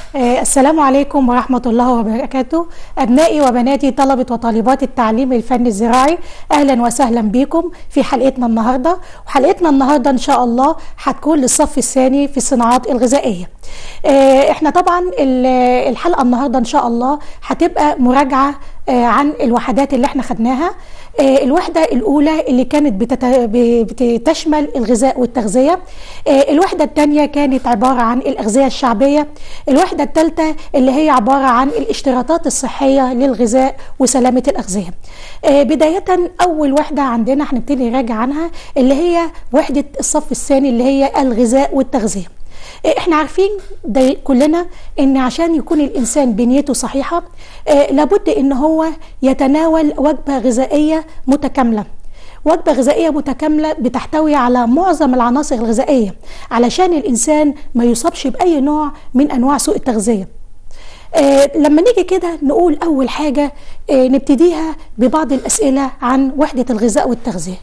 السلام عليكم ورحمة الله وبركاته. أبنائي وبناتي طلبة وطالبات التعليم الفني الزراعي، أهلا وسهلا بكم في حلقتنا النهاردة. وحلقتنا النهاردة إن شاء الله هتكون للصف الثاني في الصناعات الغذائية. احنا طبعا الحلقة النهاردة إن شاء الله هتبقى مراجعة عن الوحدات اللي احنا خدناها. الوحدة الأولى اللي كانت بتشمل الغذاء والتغذية. الوحدة الثانية كانت عبارة عن الأغذية الشعبية. الوحدة الثالثة اللي هي عبارة عن الاشتراطات الصحية للغذاء وسلامة الأغذية. بداية أول وحدة عندنا هنبتدي نراجع عنها اللي هي وحدة الصف الثاني اللي هي الغذاء والتغذية. احنا عارفين ده كلنا ان عشان يكون الانسان بنيته صحيحة لابد ان هو يتناول وجبة غذائية متكاملة. وجبة غذائية متكاملة بتحتوي على معظم العناصر الغذائية علشان الانسان ما يصابش باي نوع من انواع سوء التغذية. لما نيجي كده نقول اول حاجة نبتديها ببعض الاسئلة عن وحدة الغذاء والتغذية.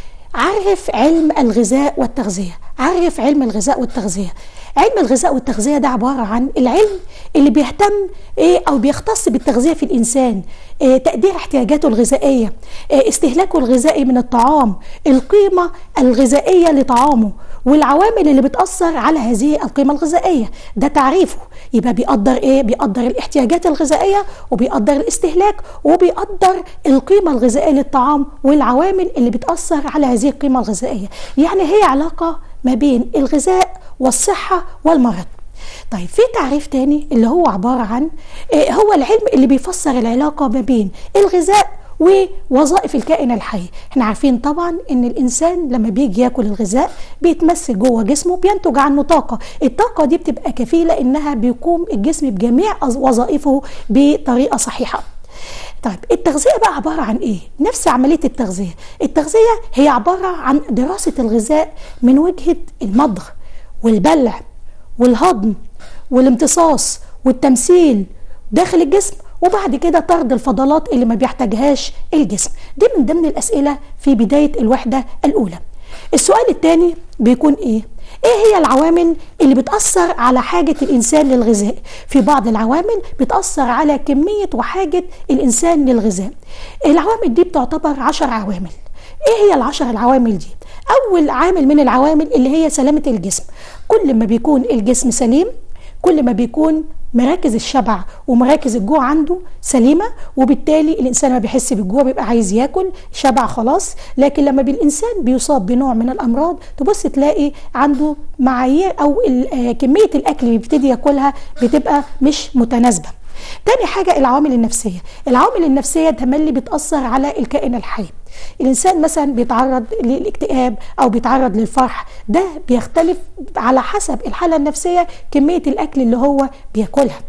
عرف علم الغذاء والتغذية. عرف علم الغذاء والتغذية. علم الغذاء والتغذية ده عبارة عن العلم اللي بيهتم أو بيختص بالتغذية في الإنسان، تقدير احتياجاته الغذائية، استهلاكه الغذائي من الطعام، القيمة الغذائية لطعامه، والعوامل اللي بتأثر على هذه القيمة الغذائية. ده تعريفه. يبقى بيقدر إيه؟ بيقدر الاحتياجات الغذائية، وبيقدر الاستهلاك، وبيقدر القيمة الغذائية للطعام والعوامل اللي بتأثر على هذه القيمة الغذائية. يعني هي علاقة ما بين الغذاء والصحة والمرض. طيب في تعريف تاني اللي هو عبارة عن هو العلم اللي بيفسر العلاقة ما بين الغذاء ووظائف الكائن الحي. احنا عارفين طبعا ان الانسان لما بيجي ياكل الغذاء بيتمثل جوه جسمه، بينتج عنه طاقة. الطاقة دي بتبقى كفيلة انها بيقوم الجسم بجميع وظائفه بطريقة صحيحة. طيب التغذية بقى عبارة عن ايه؟ نفس عملية التغذية. التغذية هي عبارة عن دراسة الغذاء من وجهة المضغ والبلع والهضم والامتصاص والتمثيل داخل الجسم، وبعد كده طرد الفضلات اللي ما بيحتاجهاش الجسم. دي من ضمن الأسئلة في بداية الوحدة الأولى. السؤال الثاني بيكون ايه هي العوامل اللي بتأثر على حاجة الإنسان للغذاء؟ في بعض العوامل بتأثر على كمية وحاجة الإنسان للغذاء. العوامل دي بتعتبر 10 عوامل. ايه هي ال10 العوامل دي؟ أول عامل من العوامل اللي هي سلامة الجسم. كل ما بيكون الجسم سليم كل ما بيكون مراكز الشبع ومراكز الجوع عنده سليمة، وبالتالي الإنسان ما بيحس بالجوع، بيبقى عايز ياكل، شبع خلاص. لكن لما الإنسان بيصاب بنوع من الأمراض تبص تلاقي عنده معايير أو كمية الأكل اللي بيبتدي ياكلها بتبقى مش متناسبة. تاني حاجة العوامل النفسية. العوامل النفسية تملي بتأثر على الكائن الحي. الإنسان مثلا بيتعرض للاكتئاب أو بيتعرض للفرح، ده بيختلف على حسب الحالة النفسية كمية الأكل اللي هو بياكلها.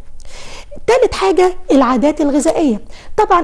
ثالث حاجة العادات الغذائية. طبعا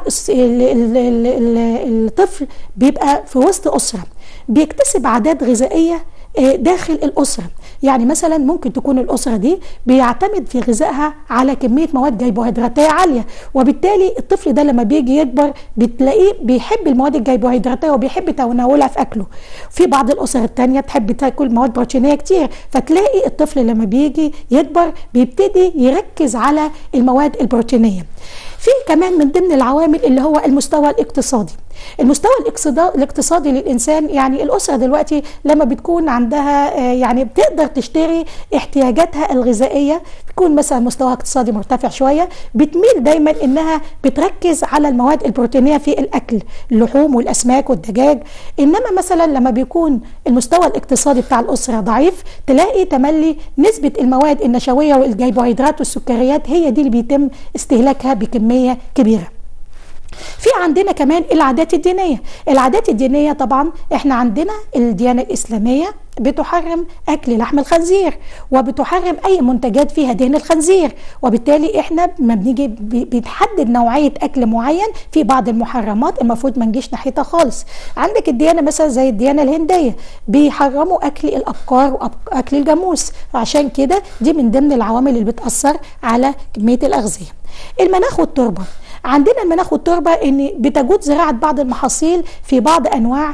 الطفل بيبقى في وسط أسرة بيكتسب عادات غذائية داخل الأسرة. يعني مثلا ممكن تكون الأسرة دي بيعتمد في غذائها على كمية مواد جيبوهيدراتية عالية، وبالتالي الطفل ده لما بيجي يكبر بتلاقيه بيحب المواد الجيبوهيدراتية وبيحب تناولها في أكله. في بعض الأسر التانية تحب تاكل مواد بروتينية كتير، فتلاقي الطفل لما بيجي يكبر بيبتدي يركز على المواد البروتينية. في كمان من ضمن العوامل اللي هو المستوى الاقتصادي. المستوى الاقتصادي للإنسان، يعني الأسرة دلوقتي لما بتكون عندها يعني بتقدر تشتري احتياجاتها الغذائية، بيكون مثلا مستوى اقتصادي مرتفع شوية، بتميل دايما إنها بتركز على المواد البروتينية في الأكل، اللحوم والأسماك والدجاج. إنما مثلا لما بيكون المستوى الاقتصادي بتاع الأسرة ضعيف تلاقي تملي نسبة المواد النشوية والجيبوهيدرات والسكريات هي دي اللي بيتم استهلاكها بكمية كبيرة. في عندنا كمان العادات الدينية. العادات الدينية طبعا احنا عندنا الديانة الإسلامية بتحرم أكل لحم الخنزير، وبتحرم أي منتجات فيها دهن الخنزير، وبالتالي احنا ما بنيجي بتحدد نوعية أكل معين في بعض المحرمات المفروض ما نجيش ناحيتها خالص. عندك الديانة مثلا زي الديانة الهندية بيحرموا أكل الأبقار وأكل الجاموس، عشان كده دي من ضمن العوامل اللي بتأثر على كمية الأغذية. المناخ والتربة. عندنا المناخ والتربه ان بتجود زراعه بعض المحاصيل في بعض انواع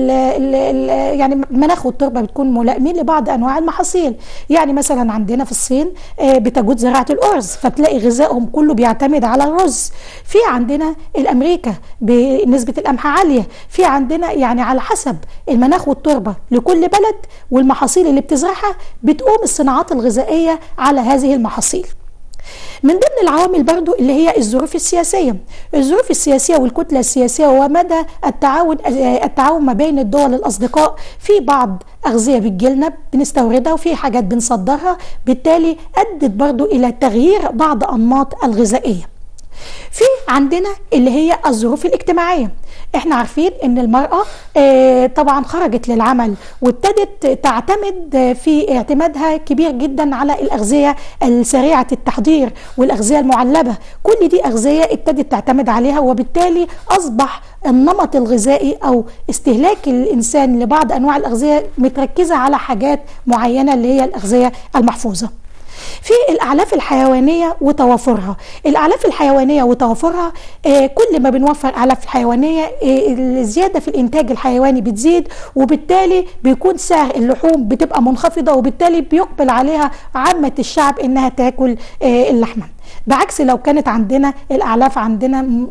يعني المناخ والتربه بتكون ملائمين لبعض انواع المحاصيل. يعني مثلا عندنا في الصين بتجود زراعه الارز، فتلاقي غذائهم كله بيعتمد على الرز. في عندنا الامريكا بنسبه القمح عاليه. في عندنا يعني على حسب المناخ والتربه لكل بلد والمحاصيل اللي بتزرعها بتقوم الصناعات الغذائيه على هذه المحاصيل. من ضمن العوامل برضو اللي هي الظروف السياسية. الظروف السياسية والكتلة السياسية ومدى التعاون ما بين الدول الأصدقاء. في بعض أغذية بتجيلنا بنستوردها وفي حاجات بنصدرها، بالتالي أدت برضو إلى تغيير بعض أنماط الغذائية. في عندنا اللي هي الظروف الاجتماعية. احنا عارفين ان المرأة طبعا خرجت للعمل وابتدت تعتمد في اعتمادها كبير جدا على الأغذية السريعة التحضير والأغذية المعلبة. كل دي أغذية ابتدت تعتمد عليها، وبالتالي أصبح النمط الغذائي أو استهلاك الإنسان لبعض أنواع الأغذية متركزة على حاجات معينة اللي هي الأغذية المحفوظة. في الأعلاف الحيوانية وتوافرها. الأعلاف الحيوانية وتوافرها كل ما بنوفر أعلاف حيوانية الزيادة في الإنتاج الحيواني بتزيد، وبالتالي بيكون سعر اللحوم بتبقى منخفضة، وبالتالي بيقبل عليها عامة الشعب إنها تاكل اللحمة. بعكس لو كانت عندنا الأعلاف عندنا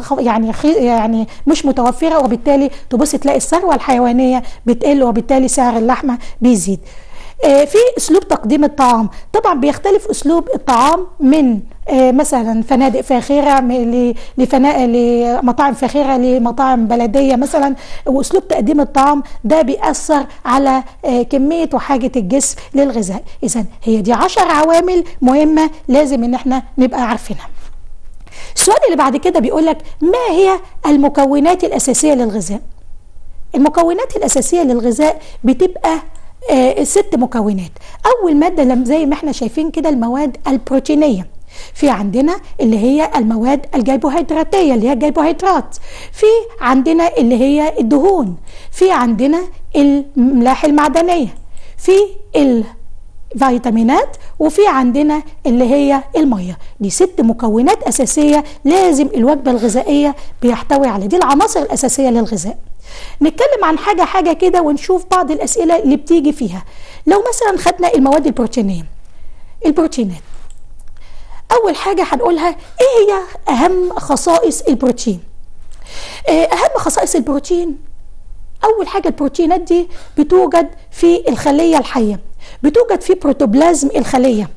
يعني مش متوفرة، وبالتالي تبص تلاقي الثروة الحيوانية بتقل، وبالتالي سعر اللحمة بيزيد. في اسلوب تقديم الطعام. طبعا بيختلف اسلوب الطعام من مثلا فنادق فاخره لمطاعم فاخره لمطاعم بلديه مثلا، واسلوب تقديم الطعام ده بيأثر على كميه وحاجه الجسم للغذاء. اذا هي دي 10 عوامل مهمه لازم ان احنا نبقى عارفينها. السؤال اللي بعد كده بيقول لك ما هي المكونات الاساسيه للغذاء؟ المكونات الاساسيه للغذاء بتبقى 6 مكونات. اول ماده زي ما احنا شايفين كده المواد البروتينيه. في عندنا اللي هي المواد الجيبوهيدراتيه اللي هي الجيبوهيدرات. في عندنا اللي هي الدهون. في عندنا الاملاح المعدنيه. في الفيتامينات. وفي عندنا اللي هي الميه. دي 6 مكونات اساسيه لازم الوجبه الغذائيه بيحتوي على دي العناصر الاساسيه للغذاء. نتكلم عن حاجة كده ونشوف بعض الأسئلة اللي بتيجي فيها. لو مثلا خدنا المواد البروتينية، البروتينات، أول حاجة هنقولها إيه هي أهم خصائص البروتين؟ أهم خصائص البروتين، أول حاجة البروتينات دي بتوجد في الخلية الحية، بتوجد في بروتوبلازم الخلية،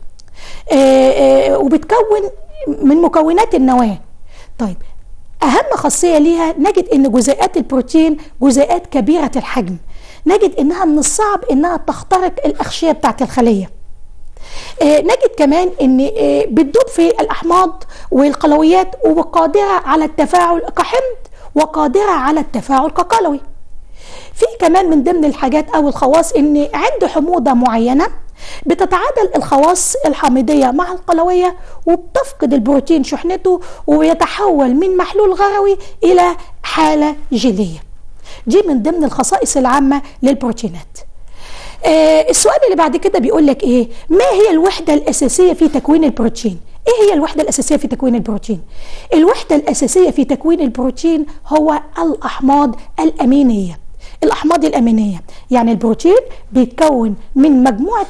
وبتكون من مكونات النواة. طيب أهم خاصية ليها نجد إن جزيئات البروتين جزيئات كبيرة الحجم، نجد إنها من الصعب إنها تخترق الأغشية بتاعت الخلية. نجد كمان إن بتدوب في الأحماض والقلويات وقادرة على التفاعل كحمض وقادرة على التفاعل كقلوي. في كمان من ضمن الحاجات أو الخواص إن عند حموضة معينة بتتعادل الخواص الحامضية مع القلوية، وبتفقد البروتين شحنته ويتحول من محلول غروي إلى حالة جيلية. دي من ضمن الخصائص العامة للبروتينات. السؤال اللي بعد كده بيقول لك إيه؟ ما هي الوحدة الأساسية في تكوين البروتين؟ إيه هي الوحدة الأساسية في تكوين البروتين؟ الوحدة الأساسية في تكوين البروتين هو الأحماض الأمينية. الأحماض الأمينية يعني البروتين بيتكون من مجموعة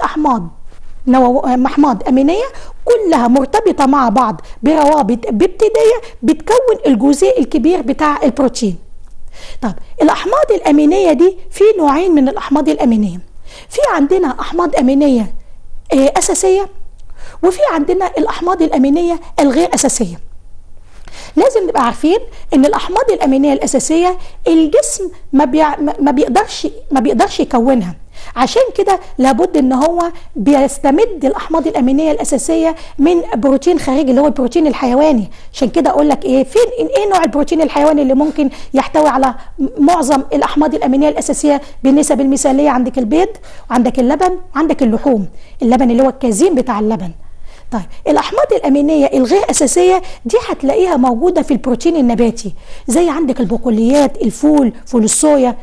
أحماض أمينية كلها مرتبطة مع بعض بروابط بيبتيدية بتكون الجزيء الكبير بتاع البروتين. طب الأحماض الأمينية دي في نوعين من الأحماض الأمينية. في عندنا أحماض أمينية أساسية، وفي عندنا الأحماض الأمينية الغير أساسية. لازم نبقى عارفين ان الاحماض الامينيه الاساسيه الجسم ما بيقدرش يكونها، عشان كده لابد ان هو بيستمد الاحماض الامينيه الاساسيه من بروتين خارجي اللي هو البروتين الحيواني. عشان كده اقول لك ايه نوع البروتين الحيواني اللي ممكن يحتوي على معظم الاحماض الامينيه الاساسيه بالنسب المثاليه. عندك البيض وعندك اللبن وعندك اللحوم، اللبن اللي هو الكازين بتاع اللبن. طيب الأحماض الأمينية الغير أساسية دي هتلاقيها موجودة في البروتين النباتي، زي عندك البقوليات، الفول، فول الصويا.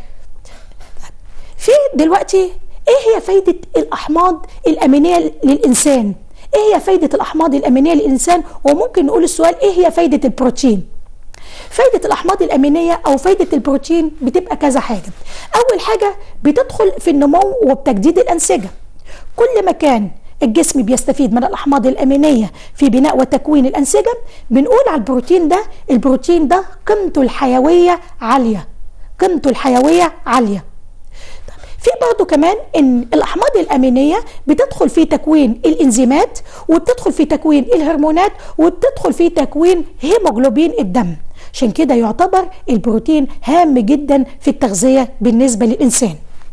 في دلوقتي إيه هي فايدة الأحماض الأمينية للإنسان؟ ايه هي فايدة الأحماض الأمينية للإنسان؟ وممكن نقول السؤال ايه هي فايدة البروتين؟ فايدة الأحماض الأمينية أو فايدة البروتين بتبقى كذا حاجة. أول حاجة بتدخل في النمو وبتجديد الأنسجة. كل ما كان الجسم بيستفيد من الأحماض الأمينية في بناء وتكوين الأنسجة، بنقول على البروتين ده قيمته الحيوية عالية. قيمته الحيوية عالية. في برضه كمان ان الاحماض الامينيه بتدخل في تكوين الانزيمات، وبتدخل في تكوين الهرمونات، وبتدخل في تكوين هيموجلوبين الدم. عشان كده يعتبر البروتين هام جدا في التغذيه بالنسبه للانسان.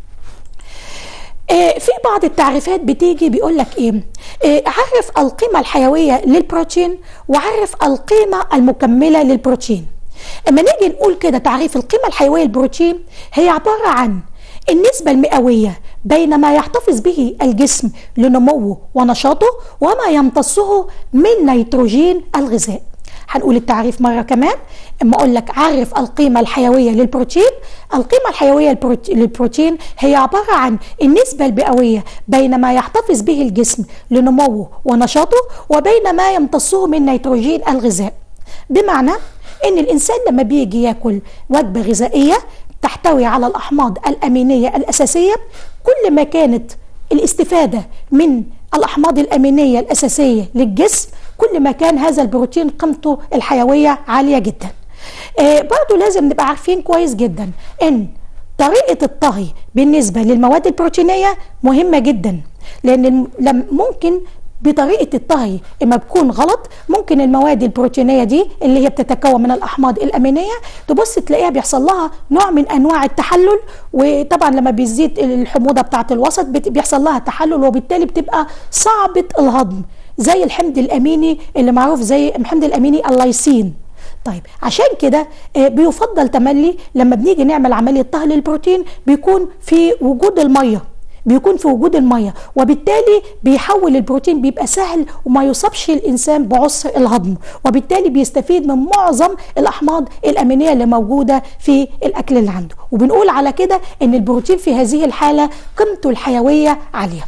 في بعض التعريفات بتيجي بيقول لك ايه؟ عرف القيمه الحيويه للبروتين وعرف القيمه المكمله للبروتين. اما نيجي نقول كده تعريف القيمه الحيويه للبروتين، هي عباره عن النسبة المئوية بين ما يحتفظ به الجسم لنموه ونشاطه وما يمتصه من نيتروجين الغذاء. هنقول التعريف مرة كمان. اما اقول لك عرف القيمة الحيوية للبروتين، القيمة الحيوية للبروتين هي عبارة عن النسبة المئوية بين ما يحتفظ به الجسم لنموه ونشاطه وبين ما يمتصه من نيتروجين الغذاء. بمعنى ان الانسان لما بيجي ياكل وجبة غذائية تحتوي على الأحماض الأمينية الأساسية، كل ما كانت الاستفادة من الأحماض الأمينية الأساسية للجسم كل ما كان هذا البروتين قيمته الحيوية عالية جدا. برضو لازم نبقى عارفين كويس جدا ان طريقة الطهي بالنسبة للمواد البروتينية مهمة جدا، لأن ممكن بطريقة الطهي اما بتكون غلط ممكن المواد البروتينية دي اللي هي بتتكون من الأحماض الأمينية تبص تلاقيها بيحصل لها نوع من أنواع التحلل، وطبعا لما بيزيد الحموضة بتاعة الوسط بيحصل لها تحلل، وبالتالي بتبقى صعبة الهضم زي الحمض الأميني اللي معروف زي الحمض الأميني اللايسين. طيب عشان كده بيفضل تملي لما بنيجي نعمل عملية طهي للبروتين بيكون في وجود المية، وبالتالي بيحول البروتين بيبقى سهل وما يصابش الإنسان بعسر الهضم، وبالتالي بيستفيد من معظم الأحماض الأمينية اللي موجودة في الأكل اللي عنده. وبنقول على كده إن البروتين في هذه الحالة قيمته الحيوية عالية.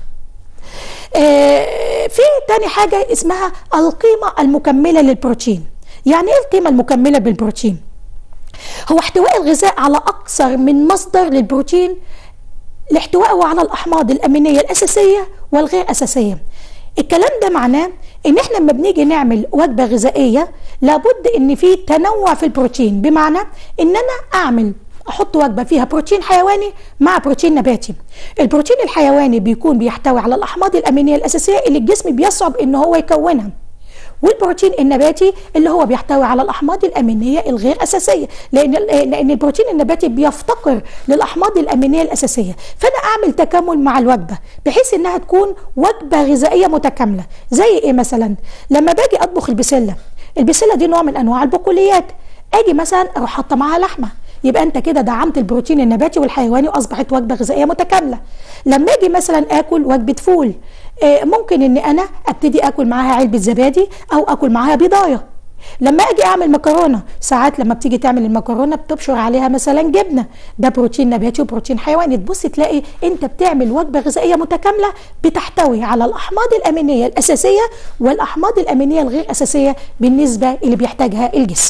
في تاني حاجة اسمها القيمة المكملة للبروتين. يعني ايه القيمة المكملة بالبروتين؟ هو احتواء الغذاء على أكثر من مصدر للبروتين لاحتوائه على الأحماض الأمينية الأساسية والغير أساسية. الكلام ده معناه إن إحنا لما بنيجي نعمل وجبة غذائية لابد إن في تنوع في البروتين، بمعنى إن أنا أحط وجبة فيها بروتين حيواني مع بروتين نباتي. البروتين الحيواني بيكون بيحتوي على الأحماض الأمينية الأساسية اللي الجسم بيصعب إن هو يكونها، والبروتين النباتي اللي هو بيحتوي على الأحماض الأمينية الغير أساسية، لأن البروتين النباتي بيفتقر للأحماض الأمينية الأساسية. فأنا أعمل تكامل مع الوجبة بحيث إنها تكون وجبة غذائية متكاملة. زي إيه مثلا؟ لما باجي أطبخ البسلة دي نوع من أنواع البقوليات، أجي مثلا أروح حاطة معاها لحمة، يبقى أنت كده دعمت البروتين النباتي والحيواني وأصبحت وجبة غذائية متكاملة. لما أجي مثلا آكل وجبة فول، ممكن ان انا ابتدي اكل معاها علبة زبادي او اكل معاها بيضاية. لما اجي اعمل مكرونة، ساعات لما بتيجي تعمل المكرونة بتبشر عليها مثلا جبنة، ده بروتين نباتي وبروتين حيواني. تبص تلاقي انت بتعمل وجبة غذائية متكاملة بتحتوي على الاحماض الامينية الاساسية والاحماض الامينية الغير اساسية بالنسبة اللي بيحتاجها الجسم.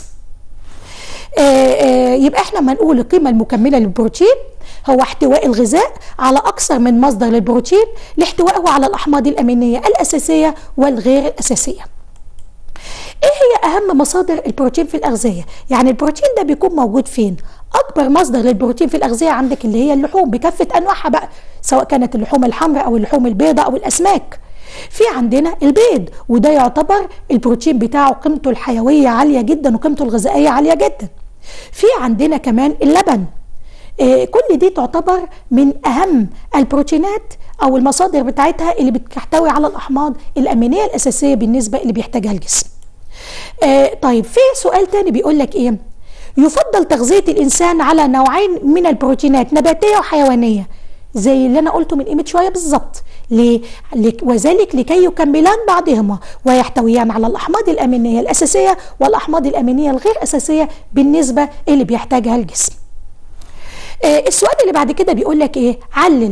يبقى احنا ما نقول القيمة المكملة للبروتين هو احتواء الغذاء على أكثر من مصدر للبروتين لاحتوائه على الأحماض الأمينية الأساسية والغير الأساسية. إيه هي أهم مصادر البروتين في الأغذية؟ يعني البروتين ده بيكون موجود فين؟ أكبر مصدر للبروتين في الأغذية عندك اللي هي اللحوم بكافة أنواعها بقى، سواء كانت اللحوم الحمراء أو اللحوم البيضاء أو الأسماك. في عندنا البيض، وده يعتبر البروتين بتاعه قيمته الحيوية عالية جدا وقيمته الغذائية عالية جدا. في عندنا كمان اللبن. كل دي تعتبر من أهم البروتينات أو المصادر بتاعتها اللي بتحتوي على الأحماض الأمينية الأساسية بالنسبة اللي بيحتاجها الجسم. طيب في سؤال تاني بيقول لك إيه؟ يفضل تغذية الإنسان على نوعين من البروتينات، نباتية وحيوانية، زي اللي أنا قلته من قيمة شوية بالظبط. وذلك لكي يكملان بعضهما ويحتويان على الأحماض الأمينية الأساسية والأحماض الأمينية الغير أساسية بالنسبة اللي بيحتاجها الجسم. السؤال اللي بعد كده بيقول لك ايه؟ علل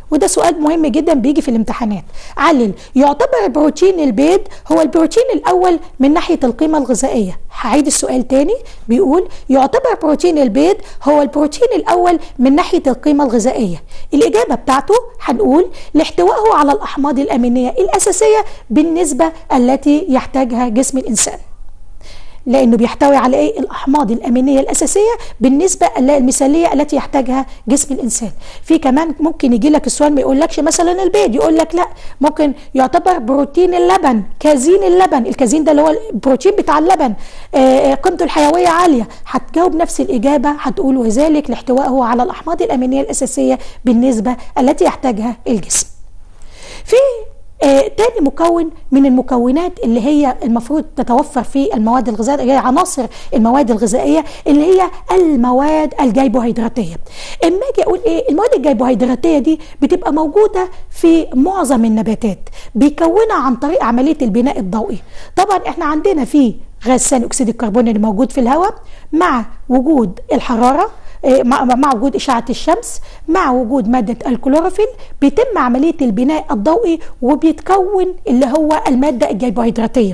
وده سؤال مهم جدا بيجي في الامتحانات. علل. يعتبر بروتين البيض هو البروتين الأول من ناحية القيمة الغذائية. هعيد السؤال تاني، بيقول يعتبر بروتين البيض هو البروتين الأول من ناحية القيمة الغذائية. الإجابة بتاعته هنقول لاحتوائه على الأحماض الأمينية الأساسية بالنسبة التي يحتاجها جسم الإنسان. لأنه بيحتوي على إيه؟ الأحماض الأمينية الأساسية بالنسبة المثالية التي يحتاجها جسم الإنسان. في كمان ممكن يجي لك السؤال ما يقولكش مثلا البيض، يقول لك لا، ممكن يعتبر بروتين اللبن، كازين اللبن. الكازين ده اللي هو البروتين بتاع اللبن، قيمته الحيوية عالية. هتجاوب نفس الإجابة، هتقول وذلك لاحتوائه على الأحماض الأمينية الأساسية بالنسبة التي يحتاجها الجسم. في تاني مكون من المكونات اللي هي المفروض تتوفر في المواد الغذائية، هي عناصر المواد الغذائية اللي هي المواد الجيبوهيدراتية. اما اجي اقول ايه المواد الجيبوهيدراتية دي، بتبقى موجودة في معظم النباتات، بيكونها عن طريق عملية البناء الضوئي. طبعا احنا عندنا في غاز ثاني اكسيد الكربون اللي موجود في الهواء، مع وجود الحرارة، مع وجود إشعة الشمس، مع وجود مادة الكلوروفيل، بيتم عملية البناء الضوئي وبيتكون اللي هو المادة الجيبوهيدراتية.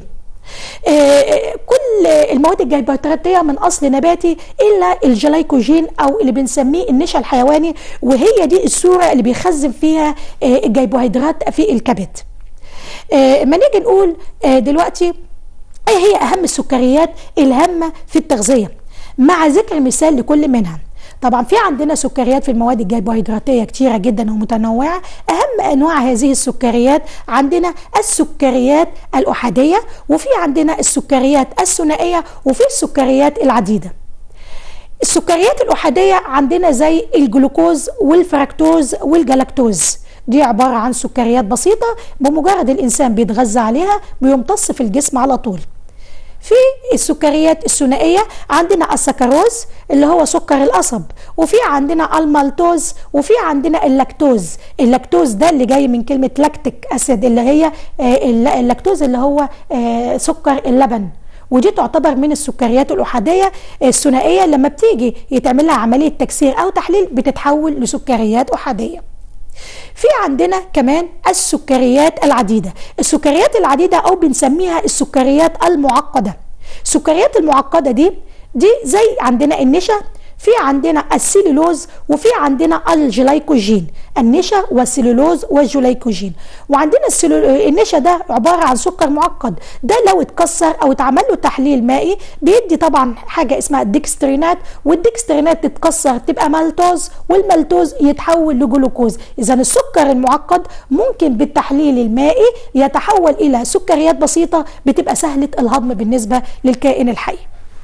كل المواد الجيبوهيدراتية من أصل نباتي إلا الجلايكوجين أو اللي بنسميه النشا الحيواني، وهي دي الصورة اللي بيخزن فيها الجيبوهيدرات في الكبد. ما نيجي نقول دلوقتي ايه هي أهم السكريات الهامة في التغذية، مع ذكر مثال لكل منها. طبعا في عندنا سكريات في المواد الجيبوهيدراتية كتيرة جدا ومتنوعة. أهم أنواع هذه السكريات عندنا السكريات الأحادية، وفي عندنا السكريات الثنائية، وفي السكريات العديدة. السكريات الأحادية عندنا زي الجلوكوز والفركتوز والجلاكتوز، دي عبارة عن سكريات بسيطة بمجرد الإنسان بيتغذى عليها بيمتص في الجسم على طول. في السكريات الثنائية عندنا السكروز اللي هو سكر القصب، وفي عندنا المالتوز، وفي عندنا اللاكتوز. اللاكتوز ده اللي جاي من كلمة لاكتيك أسيد، اللي هي اللاكتوز اللي هو سكر اللبن، ودي تعتبر من السكريات الأحادية الثنائية. لما بتيجي يتعمل لها عملية تكسير أو تحليل بتتحول لسكريات أحادية. في عندنا كمان السكريات العديدة. السكريات العديدة أو بنسميها السكريات المعقدة. السكريات المعقدة دي زي عندنا النشا، في عندنا السيلولوز، وفي عندنا الجلايكوجين، النشا والسيلولوز والجلايكوجين. وعندنا النشا ده عبارة عن سكر معقد، ده لو اتكسر او اتعمل له تحليل مائي بيدي طبعا حاجة اسمها الديكسترينات، والديكسترينات تتكسر تبقى مالتوز، والمالتوز يتحول لجلوكوز. اذا السكر المعقد ممكن بالتحليل المائي يتحول الى سكريات بسيطة بتبقى سهلة الهضم بالنسبة للكائن الحي.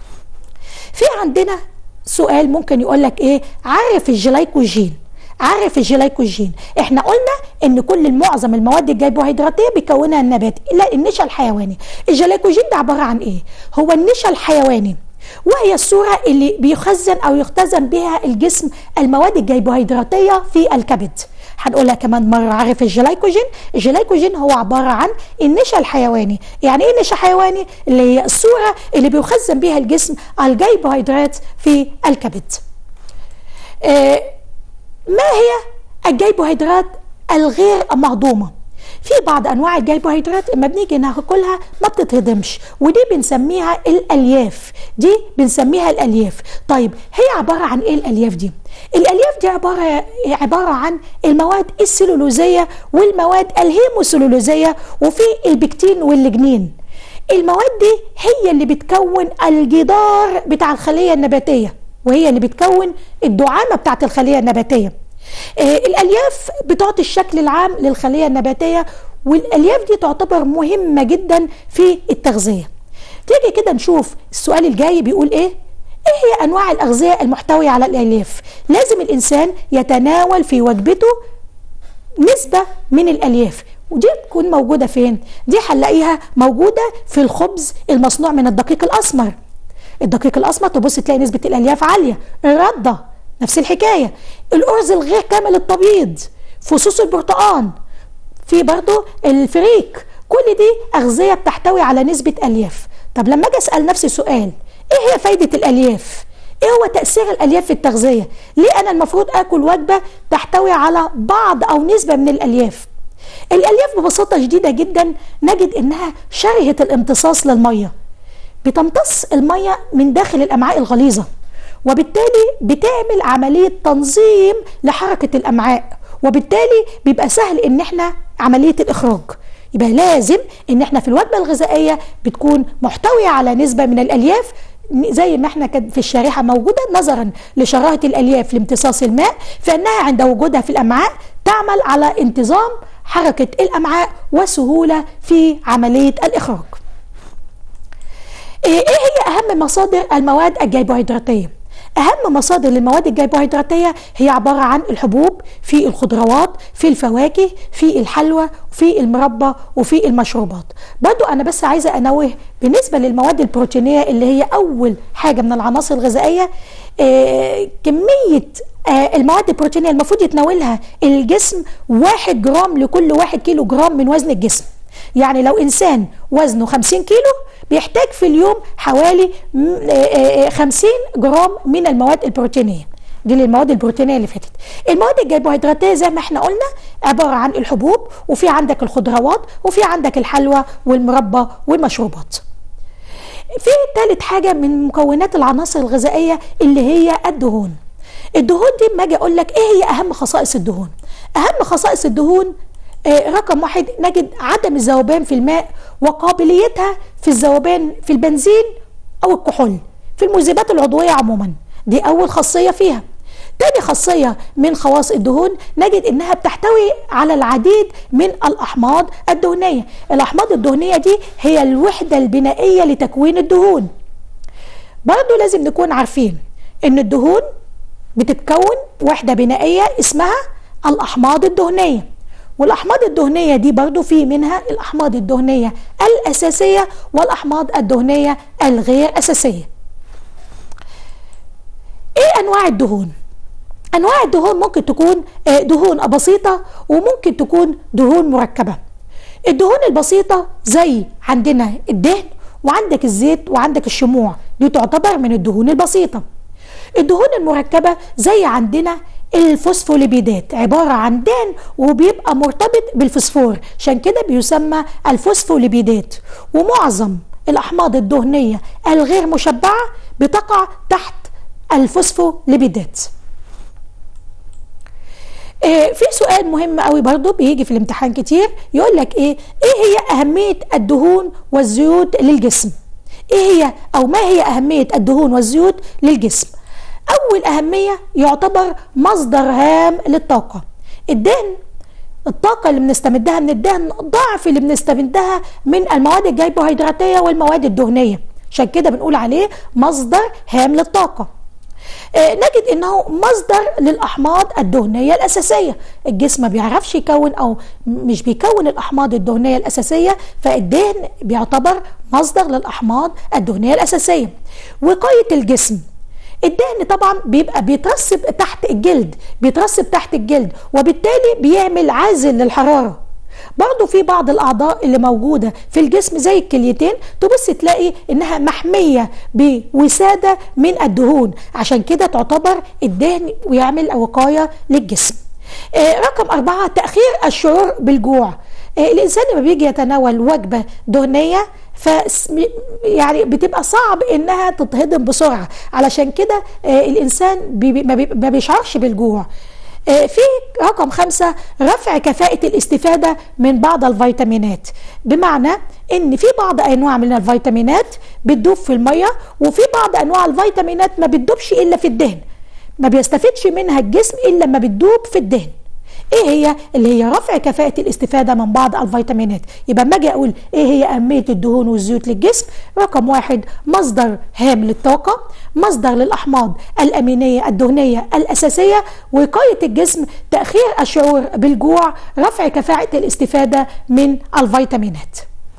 في عندنا سؤال ممكن يقول لك ايه، عارف الجلايكوجين؟ عارف الجلايكوجين؟ احنا قلنا ان كل معظم المواد الجيبوهيدراتيه بيكونها النبات الا النشا الحيواني. الجلايكوجين ده عباره عن ايه؟ هو النشا الحيواني، وهي الصوره اللي بيخزن او يختزن بها الجسم المواد الجيبوهيدراتيه في الكبد. هنقولها كمان مرة، عارف الجلايكوجين؟ الجلايكوجين هو عبارة عن النشا الحيواني. يعني ايه نشا حيواني؟ اللي هي الصورة اللي بيخزن بها الجسم الجيبوهيدرات في الكبد. ما هي الجيبوهيدرات الغير مهضومة؟ في بعض انواع الجيبوهيدرات اما بنيجي ناكلها ما بتتهضمش، ودي بنسميها الالياف. دي بنسميها الالياف. طيب هي عباره عن ايه الالياف دي؟ الالياف دي عباره عن المواد السلولوزيه والمواد الهيموسلولوزيه، وفي البكتين واللجنين. المواد دي هي اللي بتكون الجدار بتاع الخليه النباتيه، وهي اللي بتكون الدعامه بتاعه الخليه النباتيه. الألياف بتعطي الشكل العام للخلية النباتية، والألياف دي تعتبر مهمة جدا في التغذية. تيجي كده نشوف السؤال الجاي بيقول ايه هي أنواع الأغذية المحتوية على الألياف؟ لازم الإنسان يتناول في وجبته نسبة من الألياف، ودي تكون موجودة فين؟ دي هنلاقيها موجودة في الخبز المصنوع من الدقيق الأسمر. الدقيق الأسمر تبص تلاقي نسبة الألياف عالية. الردة نفس الحكاية. الأرز الغير كامل التبييض، فصوص البرتقال، في برضو الفريك، كل دي أغذية بتحتوي على نسبة ألياف. طب لما أجي أسأل نفسي سؤال، إيه هي فايدة الألياف؟ ايه هو تأثير الألياف في التغذية؟ ليه أنا المفروض آكل وجبة تحتوي على بعض أو نسبة من الألياف؟ الألياف ببساطة شديدة جدا نجد إنها شرهة الامتصاص للمية، بتمتص المية من داخل الأمعاء الغليظة، وبالتالي بتعمل عملية تنظيم لحركة الأمعاء، وبالتالي بيبقى سهل إن احنا عملية الإخراج. يبقى لازم إن احنا في الوجبة الغذائية بتكون محتوية على نسبة من الألياف زي ما احنا في الشريحة موجودة، نظرا لشراهة الألياف لامتصاص الماء، فإنها عند وجودها في الأمعاء تعمل على انتظام حركة الأمعاء وسهولة في عملية الإخراج. ايه هي أهم مصادر المواد الجيبوهيدراتية؟ أهم مصادر للمواد الجيبوهيدراتية هي عبارة عن الحبوب، في الخضروات، في الفواكه، في الحلوى، في المربى، وفي المشروبات. برضو أنا بس عايزة أنوه بالنسبة للمواد البروتينية اللي هي أول حاجة من العناصر الغذائية. كمية المواد البروتينية المفروض يتناولها الجسم 1 جرام لكل 1 كيلو جرام من وزن الجسم. يعني لو إنسان وزنه 50 كيلو بيحتاج في اليوم حوالي 50 جرام من المواد البروتينية. دي المواد البروتينية اللي فاتت. المواد الجيبوهيدراتية زي ما احنا قلنا عبارة عن الحبوب، وفي عندك الخضروات، وفي عندك الحلوى والمربى والمشروبات. في ثالث حاجة من مكونات العناصر الغذائية اللي هي الدهون. الدهون دي ما اجي اقول لك ايه هي اهم خصائص الدهون. اهم خصائص الدهون رقم 1 نجد عدم الذوبان في الماء، وقابليتها في الذوبان في البنزين او الكحول، في المذيبات العضوية عموما. دي اول خاصية فيها. تاني خاصية من خواص الدهون نجد انها بتحتوي على العديد من الاحماض الدهنية. الاحماض الدهنية دي هي الوحدة البنائية لتكوين الدهون. برضو لازم نكون عارفين ان الدهون بتتكون وحدة بنائية اسمها الاحماض الدهنية، والاحماض الدهنية دي برضو في منها الاحماض الدهنية الاساسية والاحماض الدهنية الغير اساسية. ايه انواع الدهون؟ انواع الدهون ممكن تكون دهون بسيطة، وممكن تكون دهون مركبة. الدهون البسيطة زي عندنا الدهن، وعندك الزيت، وعندك الشموع، دي تعتبر من الدهون البسيطة. الدهون المركبة زي عندنا الفوسفوليبيدات، عبارة عن دهن وبيبقى مرتبط بالفوسفور، عشان كده بيسمى الفوسفوليبيدات. ومعظم الأحماض الدهنية الغير مشبعة بتقع تحت الفوسفوليبيدات. في سؤال مهم قوي برضو بيجي في الامتحان كتير، يقول لك ايه هي أهمية الدهون والزيوت للجسم؟ ايه هي او ما هي أهمية الدهون والزيوت للجسم؟ أول أهمية يعتبر مصدر هام للطاقة. الدهن، الطاقة اللي بنستمدها من الدهن ضعف اللي بنستمدها من المواد الجيبوهيدراتية والمواد الدهنية، عشان كده بنقول عليه مصدر هام للطاقة. نجد انه مصدر للاحماض الدهنيه الاساسيه. الجسم ما بيعرفش يكون او مش بيكون الاحماض الدهنيه الاساسيه، فالدهن بيعتبر مصدر للاحماض الدهنيه الاساسيه. وقايه الجسم، الدهن طبعا بيبقى بيترسب تحت الجلد، وبالتالي بيعمل عازل للحراره. برضو في بعض الأعضاء اللي موجودة في الجسم زي الكليتين تبص تلاقي إنها محمية بوسادة من الدهون، عشان كده تعتبر الدهن ويعمل وقاية للجسم. رقم 4 تأخير الشعور بالجوع. الإنسان لما بيجي يتناول وجبة دهنية يعني بتبقى صعب إنها تتهضم بسرعة، علشان كده الإنسان ما بيشعرش بالجوع. في رقم 5 رفع كفاءة الاستفادة من بعض الفيتامينات، بمعنى ان في بعض انواع من الفيتامينات بتدوب في المية، وفي بعض انواع الفيتامينات ما بتدوبش الا في الدهن، ما بيستفدش منها الجسم الا لما بتدوب في الدهن. ايه هي؟ اللي هي رفع كفاءة الاستفادة من بعض الفيتامينات. يبقى اما اجي اقول ايه هي اهمية الدهون والزيوت للجسم، رقم 1 مصدر هام للطاقة، مصدر للاحماض الامينية الدهنية الاساسية، وقاية الجسم، تأخير الشعور بالجوع، رفع كفاءة الاستفادة من الفيتامينات.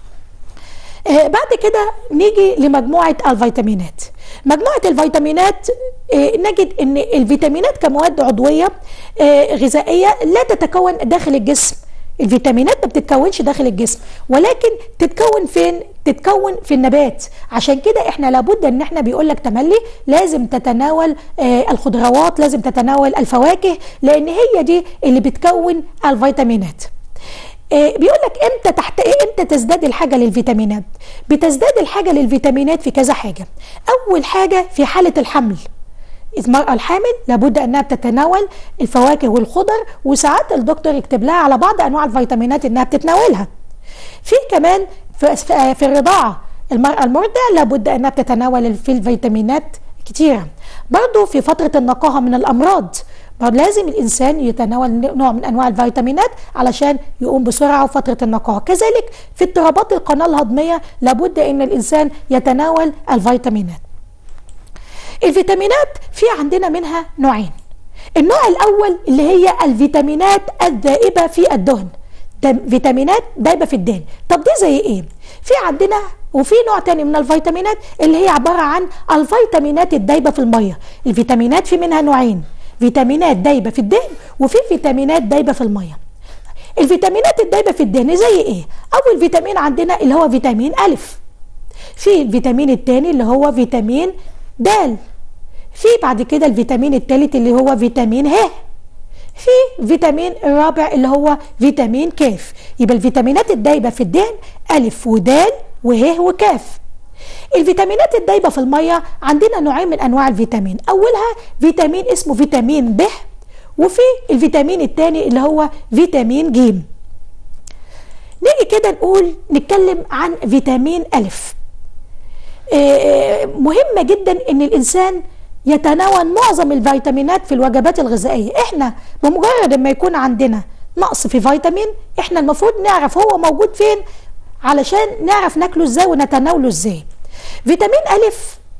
بعد كده نيجي لمجموعة الفيتامينات. مجموعة الفيتامينات نجد ان الفيتامينات كمواد عضوية غذائية لا تتكون داخل الجسم الفيتامينات ما بتتكونش داخل الجسم، ولكن تتكون فين؟ تتكون في النبات. عشان كده احنا لابد ان احنا بيقول لك تملي لازم تتناول الخضروات، لازم تتناول الفواكه، لان هي دي اللي بتكون الفيتامينات. بيقول لك امتى تزداد الحاجه للفيتامينات؟ بتزداد الحاجه للفيتامينات في كذا حاجه. اول حاجه في حاله الحمل، المرأة الحامل لابد أنها بتتناول الفواكه والخضر، وساعات الدكتور يكتب لها على بعض أنواع الفيتامينات أنها بتتناولها. في كمان في الرضاعة، المرأة المرضع لابد أنها بتتناول في الفيتامينات كتيرة. برضو في فترة النقاهة من الأمراض لازم الإنسان يتناول نوع من أنواع الفيتامينات علشان يقوم بسرعة وفترة النقاهة. كذلك في اضطرابات القناة الهضمية لابد أن الإنسان يتناول الفيتامينات. الفيتامينات في عندنا منها نوعين. النوع الأول اللي هي الفيتامينات الدائبة في الدهن، فيتامينات دايبة في الدهن. طب دي زي ايه؟ في عندنا وفي نوع تاني من الفيتامينات اللي هي عبارة عن الفيتامينات الدايبة في المية. الفيتامينات في منها نوعين، فيتامينات دايبة في الدهن وفي فيتامينات دايبة في المية. الفيتامينات الدايبة في الدهن زي ايه؟ أول فيتامين عندنا اللي هو فيتامين أ، في الفيتامين التاني اللي هو فيتامين د، في بعد كده الفيتامين الثالث اللي هو فيتامين ه، في فيتامين الرابع اللي هو فيتامين ك. يبقى الفيتامينات الدايبه في الدهن أ ود وه وكاف. الفيتامينات الدايبه في الميه عندنا نوعين من انواع الفيتامين، اولها فيتامين اسمه فيتامين ب، وفي الفيتامين الثاني اللي هو فيتامين ج. نيجي كده نتكلم عن فيتامين أ. مهمة جدا ان الانسان يتناول معظم الفيتامينات في الوجبات الغذائية. احنا بمجرد ما يكون عندنا نقص في فيتامين احنا المفروض نعرف هو موجود فين علشان نعرف ناكله ازاي ونتناوله ازاي. فيتامين أ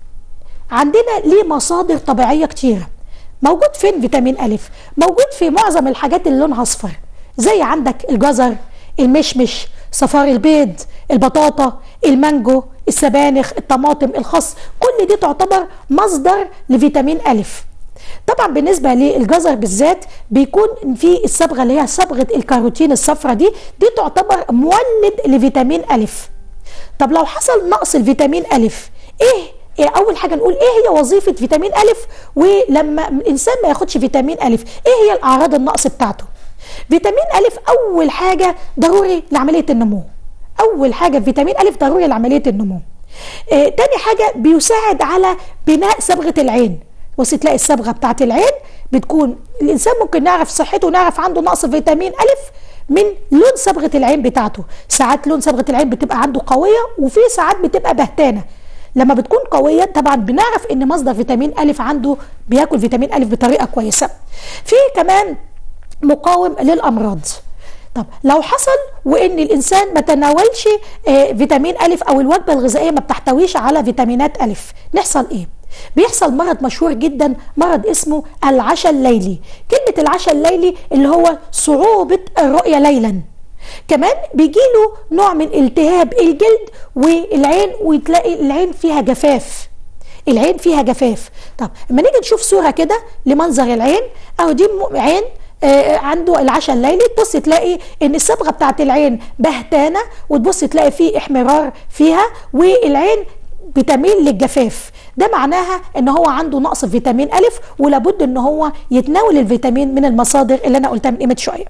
عندنا ليه مصادر طبيعية كتيرة. موجود فين فيتامين أ؟ موجود في معظم الحاجات اللي لونها اصفر، زي عندك الجزر، المشمش، صفار البيض، البطاطا، المانجو، السبانخ، الطماطم، الخس، كل دي تعتبر مصدر لفيتامين أ. طبعا بالنسبة للجزر بالذات بيكون في الصبغة اللي هي صبغة الكاروتين الصفرة دي تعتبر مولد لفيتامين أ. طب لو حصل نقص الفيتامين أ ايه اول حاجة نقول ايه هي وظيفة فيتامين أ؟ ولما الانسان ما ياخدش فيتامين أ ايه هي الاعراض النقص بتاعته؟ فيتامين أ اول حاجة ضروري لعملية النمو. اول حاجة فيتامين أ ضروري لعملية النمو. تاني حاجة بيساعد على بناء صبغة العين. بص تلاقي الصبغة بتاعت العين بتكون الانسان ممكن نعرف صحته ونعرف عنده نقص فيتامين أ من لون صبغة العين بتاعته. ساعات لون صبغة العين بتبقى عنده قوية وفي ساعات بتبقى بهتانة. لما بتكون قوية طبعا بنعرف ان مصدر فيتامين أ عنده بياكل فيتامين أ بطريقة كويسة. في كمان مقاوم للأمراض. طب لو حصل وان الانسان ما تناولش فيتامين أ او الوجبة الغذائية ما بتحتويش على فيتامينات أ، نحصل ايه؟ بيحصل مرض مشهور جدا، مرض اسمه العشاء الليلي. كلمة العشاء الليلي اللي هو صعوبة الرؤية ليلا. كمان بيجيله نوع من التهاب الجلد والعين، وتلاقي العين فيها جفاف. العين فيها جفاف. طب لما نيجي نشوف صورة كده لمنظر العين، اهو دي عين عنده العشاء الليلي، تبص تلاقي ان الصبغه بتاعت العين بهتانه، وتبص تلاقي فيه احمرار فيها والعين بتميل للجفاف. ده معناها ان هو عنده نقص في فيتامين أ، ولابد ان هو يتناول الفيتامين من المصادر اللي انا قلتها من قيمه شويه.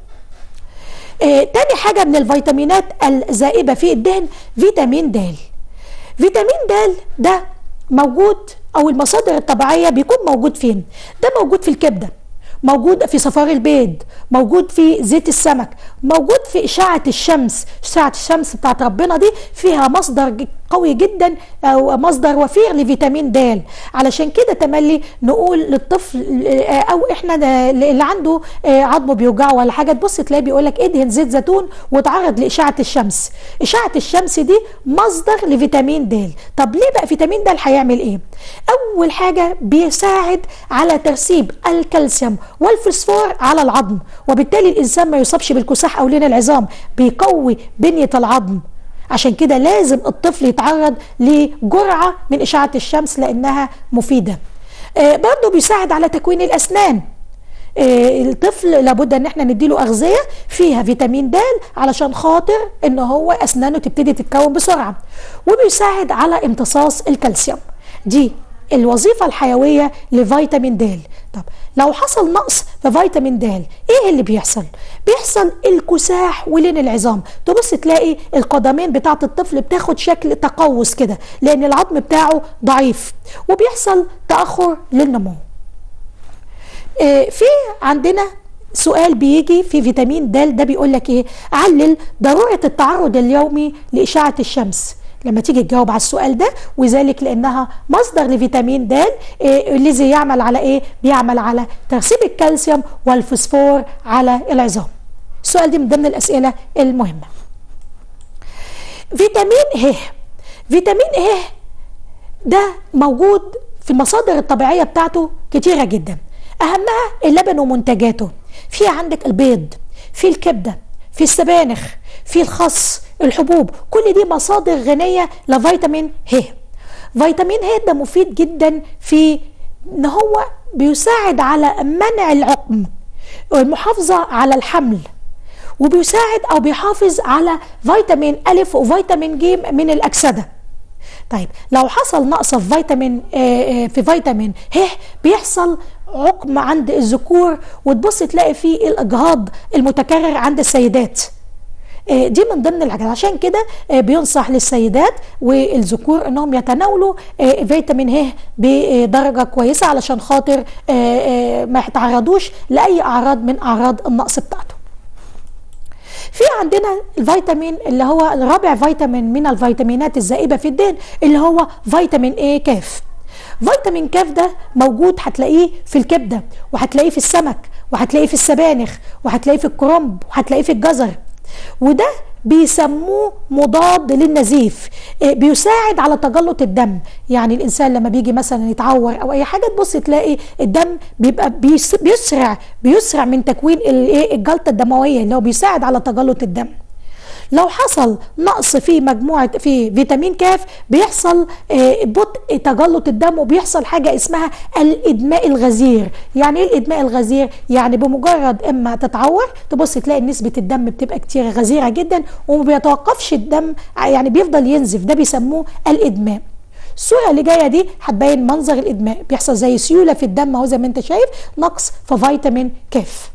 تاني حاجه من الفيتامينات الزائبه في الدهن فيتامين د. فيتامين د ده موجود او المصادر الطبيعيه بيكون موجود فين؟ ده موجود في الكبده، موجود في صفار البيض، موجود في زيت السمك، موجود في إشعة الشمس. إشعة الشمس بتاعت ربنا دي فيها مصدر قوي جدا أو مصدر وفير لفيتامين د. علشان كده تملي نقول للطفل أو إحنا اللي عنده عظمه بيوجعه ولا حاجة، تبص تلاقي بيقولك ادهن زيت زيتون وتعرض لإشعة الشمس. إشعة الشمس دي مصدر لفيتامين د. طب ليه بقى فيتامين د هيعمل إيه؟ أول حاجة بيساعد على ترسيب الكالسيوم والفوسفور على العظم، وبالتالي الإنسان ما يصابش بالكساح أو لين العظام، بيقوي بنية العظم. عشان كده لازم الطفل يتعرض لجرعة من إشعة الشمس لأنها مفيدة. برضو بيساعد على تكوين الأسنان. الطفل لابد ان احنا نديله اغذيه فيها فيتامين د علشان خاطر ان هو اسنانه تبتدي تتكون بسرعه، وبيساعد على امتصاص الكالسيوم. دي الوظيفه الحيويه لفيتامين د. طب لو حصل نقص في فيتامين د ايه اللي بيحصل؟ بيحصل الكساح ولين العظام، تبص تلاقي القدمين بتاعه الطفل بتاخد شكل تقوس كده لان العظم بتاعه ضعيف، وبيحصل تاخر للنمو. في عندنا سؤال بيجي في فيتامين د ده بيقول لك ايه؟ علل ضروره التعرض اليومي لاشعه الشمس. لما تيجي تجاوب على السؤال ده، وذلك لانها مصدر لفيتامين د الذي يعمل على ايه؟ بيعمل على ترسيب الكالسيوم والفوسفور على العظام. السؤال دي من ضمن الاسئله المهمه. فيتامين ه. فيتامين ه ده موجود في المصادر الطبيعيه بتاعته كتيره جدا، اهمها اللبن ومنتجاته. في عندك البيض، في الكبده، في السبانخ، في الخس، الحبوب، كل دي مصادر غنيه لفيتامين ه. فيتامين ه ده مفيد جدا في ان هو بيساعد على منع العقم والمحافظه على الحمل، وبيساعد او بيحافظ على فيتامين أ وفيتامين ج من الاكسده. طيب لو حصل نقص في فيتامين ه بيحصل عقم عند الذكور، وتبص تلاقي فيه الاجهاض المتكرر عند السيدات. دي من ضمن الحاجات، عشان كده بينصح للسيدات والذكور انهم يتناولوا فيتامين ه بدرجه كويسه علشان خاطر ما يتعرضوش لاي اعراض من اعراض النقص بتاعته. في عندنا الفيتامين اللي هو الرابع فيتامين من الفيتامينات الزائبه في الدهن اللي هو فيتامين اي كاف. فيتامين كاف ده موجود، هتلاقيه في الكبده، وهتلاقيه في السمك، وهتلاقيه في السبانخ، وهتلاقيه في الكرنب، وهتلاقيه في الجزر. وده بيسموه مضاد للنزيف، بيساعد على تجلط الدم. يعني الانسان لما بيجي مثلا يتعور او اي حاجه تبص تلاقي الدم بيبقى بيسرع من تكوين الجلطه الدمويه اللي هو بيساعد على تجلط الدم. لو حصل نقص في فيتامين كاف بيحصل بطء تجلط الدم، وبيحصل حاجه اسمها الادماء الغزير. يعني ايه الادماء الغزير؟ يعني بمجرد اما تتعور تبص تلاقي نسبه الدم بتبقى كتير غزيره جدا وما بيتوقفش الدم، يعني بيفضل ينزف، ده بيسموه الادماء. الصوره اللي جايه دي هتبين منظر الادماء، بيحصل زي سيوله في الدم اهو زي ما انت شايف، نقص في فيتامين كاف.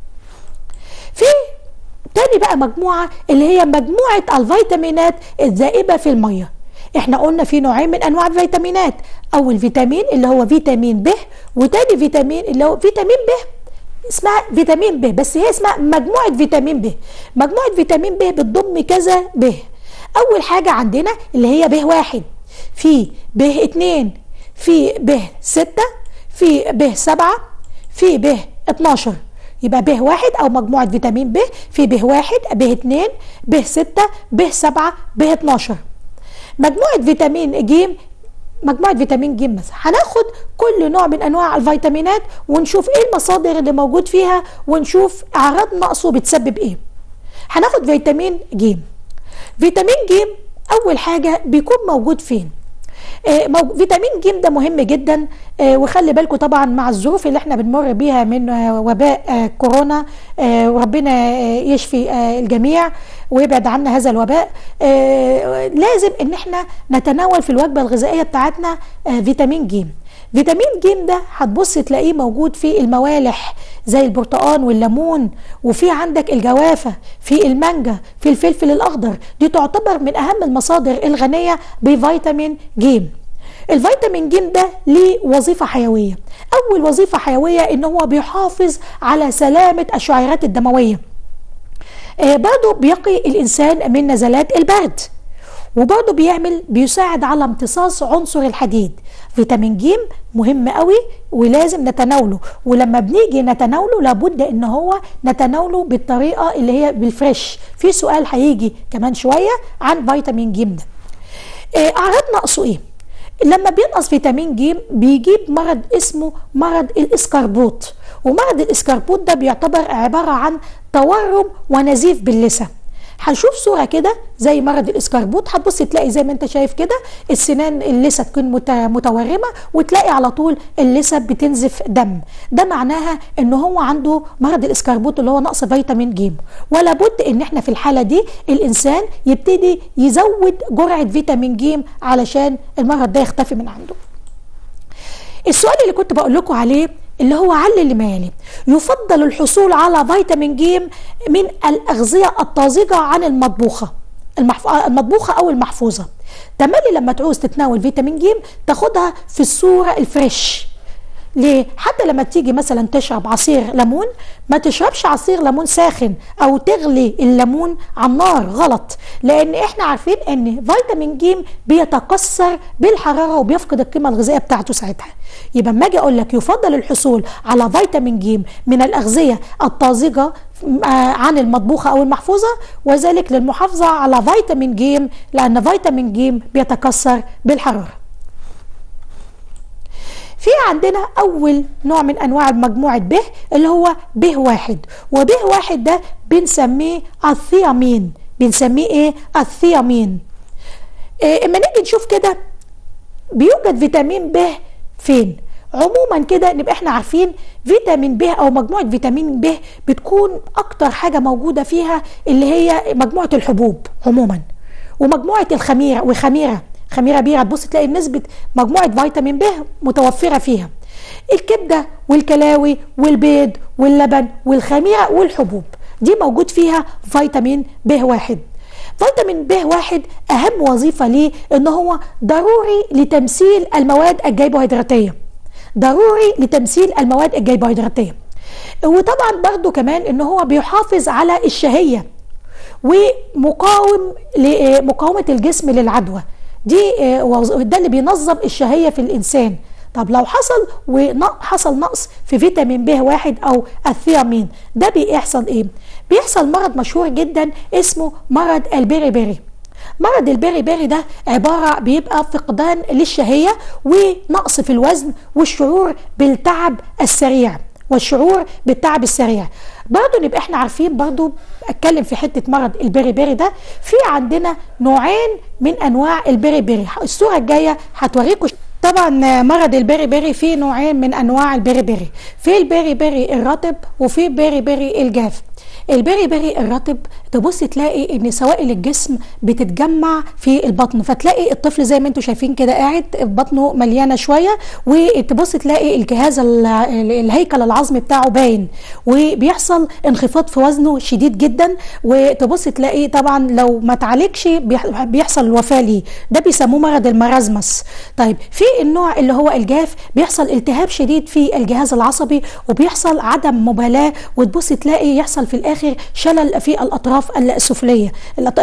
في تاني بقى مجموعة اللي هي مجموعة الفيتامينات الذائبة في المية. احنا قلنا في نوعين من انواع الفيتامينات، اول فيتامين اللي هو فيتامين ب، وتاني فيتامين اللي هو فيتامين ب اسمها فيتامين ب، بس هي اسمها مجموعة فيتامين ب. مجموعة فيتامين ب بتضم كذا ب. اول حاجة عندنا اللي هي ب 1، في ب 2، في ب 6، في ب 7، في ب 12. يبقى ب 1 او مجموعه فيتامين ب، في ب 1، ب 2، ب 6، ب 7، ب 12. مجموعه فيتامين ج، مجموعه فيتامين ج مثلا هناخد كل نوع من انواع الفيتامينات ونشوف ايه المصادر اللي موجود فيها ونشوف اعراض نقصه بتسبب ايه. هناخد فيتامين ج. فيتامين ج اول حاجه بيكون موجود فين؟ فيتامين ج ده مهم جدا، وخلي بالكم طبعا مع الظروف اللي احنا بنمر بيها من وباء كورونا، وربنا يشفي الجميع ويبعد عنا هذا الوباء. لازم ان احنا نتناول في الوجبه الغذائيه بتاعتنا فيتامين ج. فيتامين ج ده هتبص تلاقيه موجود في الموالح زي البرتقال والليمون، وفي عندك الجوافه، في المانجا، في الفلفل الاخضر. دي تعتبر من اهم المصادر الغنيه بفيتامين ج. الفيتامين ج ده ليه وظيفه حيويه. اول وظيفه حيويه ان هو بيحافظ على سلامه الشعيرات الدمويه، برضه بيقي الانسان من نزلات البرد، وبرضه بيساعد على امتصاص عنصر الحديد. فيتامين ج مهم قوي ولازم نتناوله، ولما بنيجي نتناوله لابد ان هو نتناوله بالطريقه اللي هي بالفريش. في سؤال هيجي كمان شويه عن فيتامين ج ده. اعراض نقصه ايه؟ لما بينقص فيتامين ج بيجيب مرض اسمه مرض الاسكربوت، ومرض الاسكربوت ده بيعتبر عباره عن تورم ونزيف باللثه. هنشوف صوره كده زي مرض الاسكربوت، هتبص تلاقي زي ما انت شايف كده السنان اللثه تكون متورمه، وتلاقي على طول اللثه بتنزف دم. ده معناها ان هو عنده مرض الاسكربوت اللي هو نقص فيتامين ج. ولا بد ان احنا في الحاله دي الانسان يبتدي يزود جرعه فيتامين ج علشان المرض ده يختفي من عنده. السؤال اللي كنت بقول لكم عليه اللي هو علل ما يلي: يفضل الحصول على فيتامين ج من الأغذية الطازجة عن المطبوخة أو المحفوظة. تملي لما تعوز تتناول فيتامين ج تاخدها في الصورة الفريش. ليه؟ حتى لما تيجي مثلا تشرب عصير ليمون ما تشربش عصير ليمون ساخن او تغلي الليمون على النار، غلط، لان احنا عارفين ان فيتامين ج بيتكسر بالحراره وبيفقد القيمه الغذائيه بتاعته ساعتها. يبقى اما اجي اقول لك يفضل الحصول على فيتامين ج من الاغذيه الطازجه عن المطبوخه او المحفوظه، وذلك للمحافظه على فيتامين ج، لان فيتامين ج بيتكسر بالحراره. في عندنا أول نوع من أنواع مجموعة ب اللي هو ب1، وب1 ده بنسميه الثيامين. بنسميه إيه؟ الثيامين. اما نيجي نشوف كده بيوجد فيتامين ب فين؟ عموما كده نبقى احنا عارفين فيتامين ب او مجموعة فيتامين ب بتكون أكتر حاجة موجودة فيها اللي هي مجموعة الحبوب عموما، ومجموعة خميرة بيرة تبص تلاقي نسبة مجموعة فيتامين ب متوفرة فيها. الكبدة والكلاوي والبيض واللبن والخميرة والحبوب دي موجود فيها فيتامين ب1. فيتامين ب1 أهم وظيفة ليه إن هو ضروري لتمثيل المواد الجيبوهيدراتية. وطبعا برضو كمان إن هو بيحافظ على الشهية ومقاومة الجسم للعدوى. ده اللي بينظم الشهية في الإنسان. طب لو حصل نقص في فيتامين ب1 أو الثيامين ده بيحصل إيه؟ بيحصل مرض مشهور جدا اسمه مرض البيري. مرض البيري ده بيبقى فقدان للشهية ونقص في الوزن والشعور بالتعب السريع. برضو نبقى احنا عارفين، برضو اتكلم في حتة مرض البيري ده. في عندنا نوعين من انواع البيري. الصورة الجاية هتوريكم. طبعا مرض البيري فيه نوعين من انواع البيري. في البيري الرطب وفي البيري الجاف. البيري الرطب تبص تلاقي ان سوائل الجسم بتتجمع في البطن، فتلاقي الطفل زي ما انتم شايفين كده قاعد بطنه مليانه شويه، وتبص تلاقي الجهاز الهيكل العظمي بتاعه باين، وبيحصل انخفاض في وزنه شديد جدا، وتبص تلاقي طبعا لو ما تعالجش بيحصل الوفاه ليه. ده بيسموه مرض المرازمس. طيب في النوع اللي هو الجاف بيحصل التهاب شديد في الجهاز العصبي وبيحصل عدم مبالاه، وتبص تلاقي يحصل في الاخر شلل في الاطراف السفليه،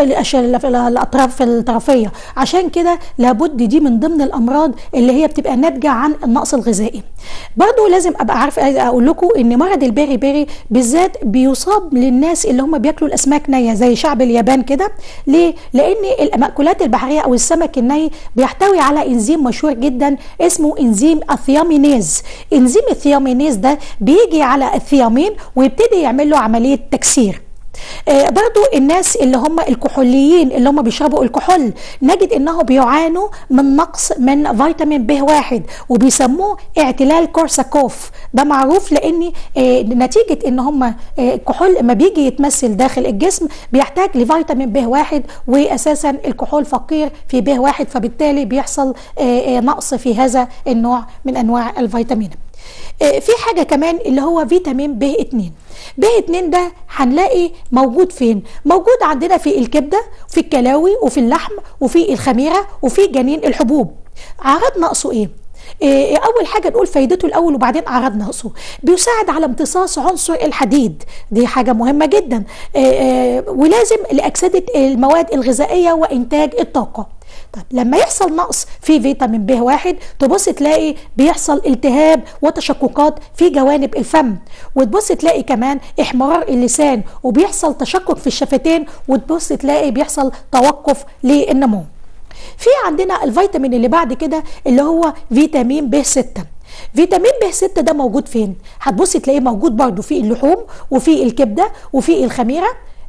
الاطراف الطرفيه. عشان كده لابد دي من ضمن الامراض اللي هي بتبقى ناتجه عن النقص الغذائي. برضو لازم ابقى عارف اقول لكم ان مرض البيري بالذات بيصاب للناس اللي هم بياكلوا الاسماك نيه زي شعب اليابان كده. ليه؟ لان المأكولات البحريه او السمك الني بيحتوي على انزيم مشهور جدا اسمه انزيم الثيامينيز. انزيم الثيامينيز ده بيجي على الثيامين ويبتدي يعمل له عمليه تكسير. برضو الناس اللي هم الكحوليين اللي هم بيشربوا الكحول نجد انهم بيعانوا من نقص من فيتامين ب1 وبيسموه اعتلال كورساكوف. ده معروف لان نتيجة ان هم الكحول لما بيجي يتمثل داخل الجسم بيحتاج لفيتامين ب1، واساسا الكحول فقير في ب1، فبالتالي بيحصل نقص في هذا النوع من انواع الفيتامين. في حاجة كمان اللي هو فيتامين ب2. ب2 ده هنلاقي موجود فين؟ موجود عندنا في الكبدة، في الكلاوي، وفي اللحم، وفي الخميرة، وفي جنين الحبوب. أعراض نقصه إيه؟ أول حاجة نقول فايدته الأول وبعدين أعراض نقصه. بيساعد على امتصاص عنصر الحديد، دي حاجة مهمة جدا، ولازم لأكسدة المواد الغذائية وإنتاج الطاقة. طب لما يحصل نقص في فيتامين ب1 تبص تلاقي بيحصل التهاب وتشققات في جوانب الفم، وتبص تلاقي كمان احمرار اللسان، وبيحصل تشقق في الشفتين، وتبص تلاقي بيحصل توقف للنمو. في عندنا الفيتامين اللي بعد كده اللي هو فيتامين ب6. فيتامين ب6 ده موجود فين؟ هتبص تلاقيه موجود برضو في اللحوم وفي الكبدة وفي الخميرة.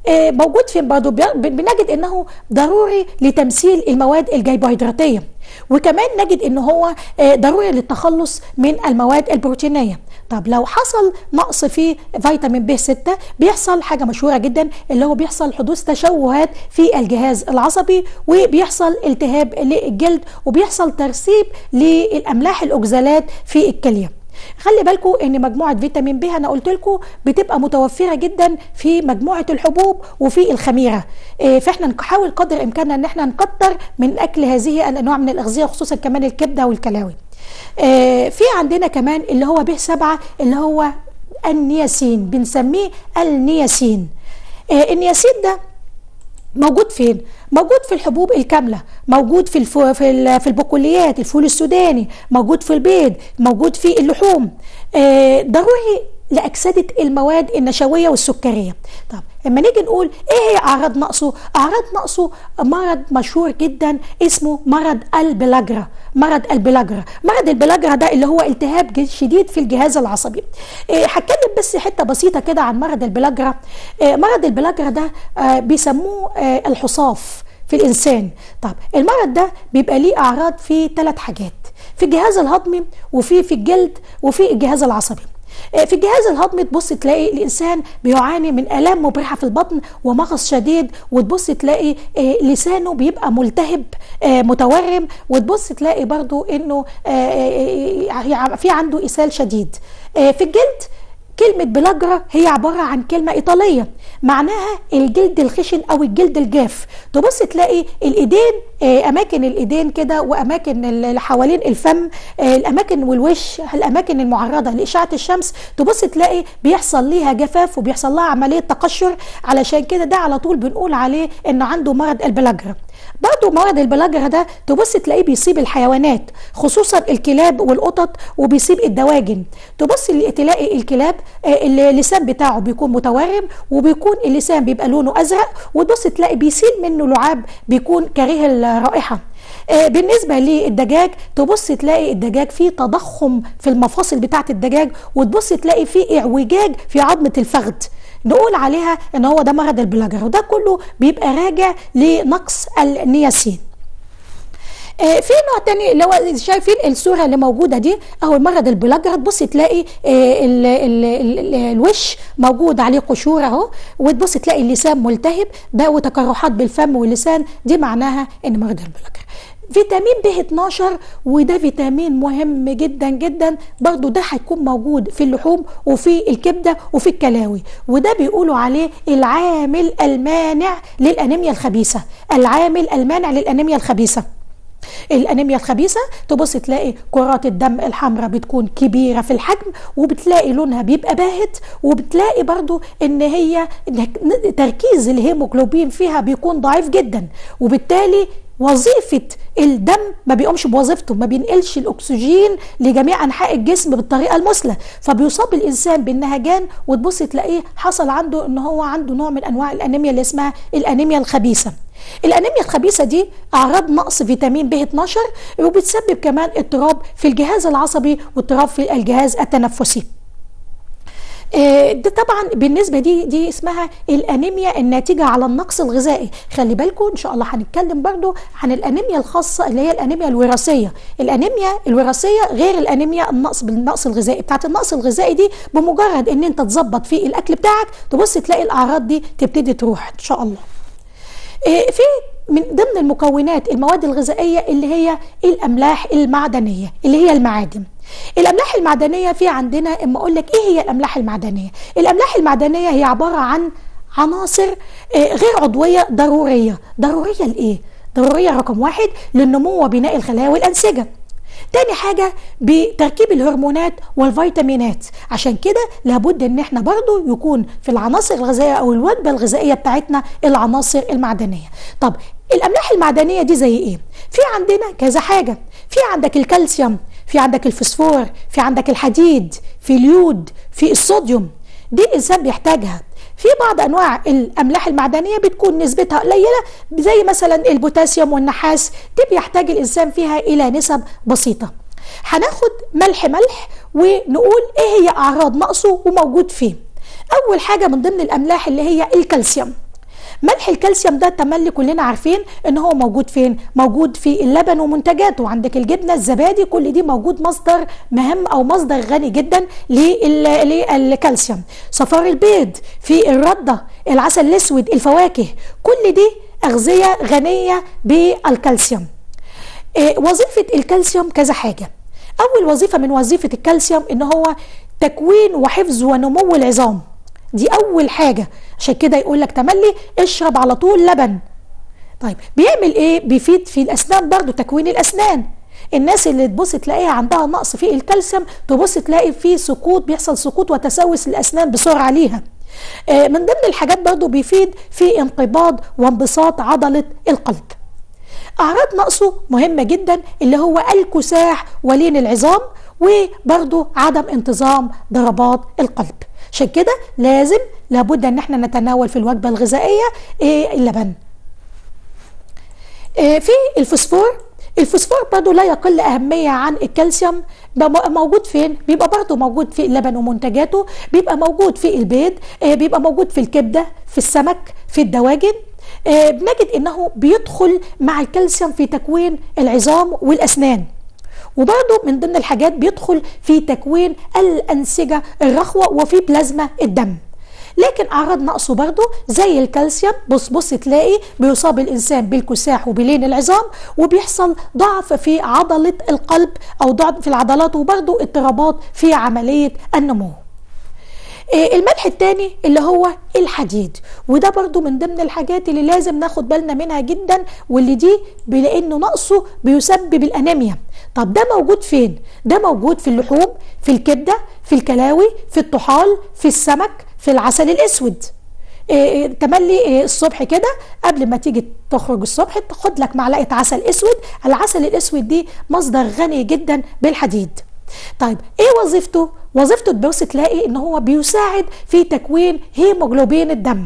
موجود فين برضه؟ بنجد انه ضروري لتمثيل المواد الجيبوهيدراتيه، وكمان نجد ان هو ضروري للتخلص من المواد البروتينيه. طب لو حصل نقص في فيتامين ب 6 بيحصل حاجه مشهوره جدا، اللي هو بيحصل حدوث تشوهات في الجهاز العصبي، وبيحصل التهاب للجلد، وبيحصل ترسيب للاملاح الاوكزالات في الكليه. خلي بالكم ان مجموعه فيتامين ب انا قلت لكم بتبقى متوفره جدا في مجموعه الحبوب وفي الخميره، فاحنا نحاول قدر امكاننا ان احنا نكتر من اكل هذه الانواع من الاغذيه، خصوصا كمان الكبده والكلاوي. في عندنا كمان اللي هو ب 7 اللي هو النياسين، بنسميه النياسين. النياسين ده موجود فين؟ موجود في الحبوب الكاملة، موجود في البقوليات، الفول السوداني، موجود في البيض، موجود في اللحوم. ضروري لأكسدة المواد النشوية والسكرية. طب لما نيجي نقول ايه هي اعراض نقصه؟ اعراض نقصه مرض مشهور جدا اسمه مرض البلاجرا. مرض البلاجرا ده اللي هو التهاب شديد في الجهاز العصبي. هتكلم بس حته بسيطه كده عن مرض البلاجرا. مرض البلاجرا ده بيسموه الحصاف في الانسان. طب المرض ده بيبقى ليه اعراض في 3 حاجات: في الجهاز الهضمي، وفي الجلد، وفي الجهاز العصبي. في الجهاز الهضمي تبص تلاقي الانسان بيعاني من الام مبرحه في البطن ومغص شديد، وتبص تلاقي لسانه بيبقى ملتهب متورم، وتبص تلاقي برضو انه في عنده اسهال شديد. في الجلد كلمة بلاجرا هي عبارة عن كلمة إيطالية معناها الجلد الخشن أو الجلد الجاف. تبص تلاقي الإيدين، أماكن الإيدين كده، وأماكن اللي حوالين الفم، الأماكن والوش، الأماكن المعرضة لإشعة الشمس، تبص تلاقي بيحصل ليها جفاف وبيحصل لها عملية تقشر. علشان كده ده على طول بنقول عليه إنه عنده مرض البلاجرا. برضو مرض البلاجرا ده تبص تلاقيه بيصيب الحيوانات، خصوصا الكلاب والقطط، وبيصيب الدواجن. تبص تلاقي الكلاب اللسان بتاعه بيكون متورم، وبيكون اللسان بيبقى لونه ازرق، وتبص تلاقي بيسيل منه لعاب بيكون كريه الرائحه. بالنسبه للدجاج تبص تلاقي الدجاج فيه تضخم في المفاصل بتاعه الدجاج، وتبص تلاقي فيه اعوجاج في عظمه الفخذ، نقول عليها ان هو ده مرض البلاجرا. وده كله بيبقى راجع لنقص النياسين. في نوع تاني اللي هو شايفين الصوره اللي موجوده دي اهو مرض البلاجرا. تبص تلاقي الوش موجود عليه قشور اهو، وتبص تلاقي اللسان ملتهب ده، وتقرحات بالفم واللسان، دي معناها ان مرض البلاجرا. فيتامين ب 12 وده فيتامين مهم جدا جدا برضو، ده هيكون موجود في اللحوم وفي الكبده وفي الكلاوي، وده بيقولوا عليه العامل المانع للانيميا الخبيثه. العامل المانع للانيميا الخبيثه. الانيميا الخبيثه تبص تلاقي كرات الدم الحمراء بتكون كبيره في الحجم، وبتلاقي لونها بيبقى باهت، وبتلاقي برضو ان هي تركيز الهيموجلوبين فيها بيكون ضعيف جدا، وبالتالي وظيفة الدم ما بيقومش بوظيفته، ما بينقلش الأكسجين لجميع أنحاء الجسم بالطريقة المثلى، فبيصاب الإنسان بالنهجان، وتبص تلاقيه حصل عنده إن هو عنده نوع من أنواع الأنيميا اللي اسمها الأنيميا الخبيثة. الأنيميا الخبيثة دي أعراض نقص فيتامين ب 12، وبتسبب كمان اضطراب في الجهاز العصبي واضطراب في الجهاز التنفسي. ده طبعا بالنسبه دي اسمها الانيميا الناتجه على النقص الغذائي. خلي بالكم ان شاء الله هنتكلم برضو عن الانيميا الخاصه اللي هي الانيميا الوراثيه. الانيميا الوراثيه غير الانيميا بالنقص الغذائي. بتاعت النقص الغذائي دي بمجرد ان انت تظبط في الاكل بتاعك تبص تلاقي الاعراض دي تبتدي تروح ان شاء الله. في من ضمن المكونات المواد الغذائيه اللي هي الاملاح المعدنيه اللي هي المعادن. الاملاح المعدنيه في عندنا، اما اقول لك ايه هي الاملاح المعدنيه؟ الاملاح المعدنيه هي عباره عن عناصر غير عضويه ضروريه. ضروريه لايه؟ ضروريه رقم 1 للنمو وبناء الخلايا والانسجه. تاني حاجة بتركيب الهرمونات والفيتامينات. عشان كده لابد ان احنا برضو يكون في العناصر الغذائية او الوجبة الغذائية بتاعتنا العناصر المعدنية. طب الاملاح المعدنية دي زي ايه؟ في عندنا كذا حاجة. في عندك الكالسيوم، في عندك الفسفور، في عندك الحديد، في اليود، في الصوديوم، دي الانسان بيحتاجها. في بعض انواع الاملاح المعدنيه بتكون نسبتها قليله زي مثلا البوتاسيوم والنحاس، دي بيحتاج الانسان فيها الى نسب بسيطه. هناخد ملح ونقول ايه هي اعراض نقصه وموجود فيه. اول حاجه من ضمن الاملاح اللي هي الكالسيوم. ملح الكالسيوم ده تملي كلنا عارفين ان هو موجود فين؟ موجود في اللبن ومنتجاته، عندك الجبنه، الزبادي، كل دي موجود مصدر مهم او مصدر غني جدا للكالسيوم. صفار البيض، في الرده، العسل الاسود، الفواكه، كل دي اغذيه غنيه بالكالسيوم. وظيفه الكالسيوم كذا حاجه. اول وظيفه من وظيفه الكالسيوم ان هو تكوين وحفظ ونمو العظام، دي اول حاجه، عشان كده يقول لك تملي اشرب على طول لبن. طيب بيعمل ايه؟ بيفيد في الاسنان برضو، تكوين الاسنان. الناس اللي تبص تلاقيها عندها نقص في الكالسيوم تبص تلاقي في سقوط، بيحصل سقوط وتسوس الاسنان بسرعه ليها. من ضمن الحاجات برضو بيفيد في انقباض وانبساط عضله القلب. اعراض نقصه مهمه جدا، اللي هو الكساح ولين العظام، وبرضو عدم انتظام ضربات القلب. عشان كده لابد ان احنا نتناول في الوجبه الغذائيه اللبن. في الفوسفور برضو لا يقل اهميه عن الكالسيوم. موجود فين؟ بيبقى برضو موجود في اللبن ومنتجاته، بيبقى موجود في البيض، بيبقى موجود في الكبده، في السمك، في الدواجن. بنجد انه بيدخل مع الكالسيوم في تكوين العظام والاسنان، وبرضه من ضمن الحاجات بيدخل في تكوين الأنسجة الرخوة وفي بلازما الدم. لكن أعراض نقصه برضه زي الكالسيوم، بص تلاقي بيصاب الإنسان بالكساح وبلين العظام، وبيحصل ضعف في عضلة القلب أو ضعف في العضلات، وبرضه اضطرابات في عملية النمو. الملح الثاني اللي هو الحديد، وده برضو من ضمن الحاجات اللي لازم ناخد بالنا منها جدا، واللي دي لانه نقصه بيسبب الانيميا. طب ده موجود فين؟ ده موجود في اللحوم، في الكبده، في الكلاوي، في الطحال، في السمك، في العسل الاسود. تملي الصبح كده قبل ما تيجي تخرج الصبح تاخد لك معلقه عسل اسود. العسل الاسود دي مصدر غني جدا بالحديد. طيب ايه وظيفته؟ وظيفته تبص تلاقي ان هو بيساعد في تكوين هيموجلوبين الدم.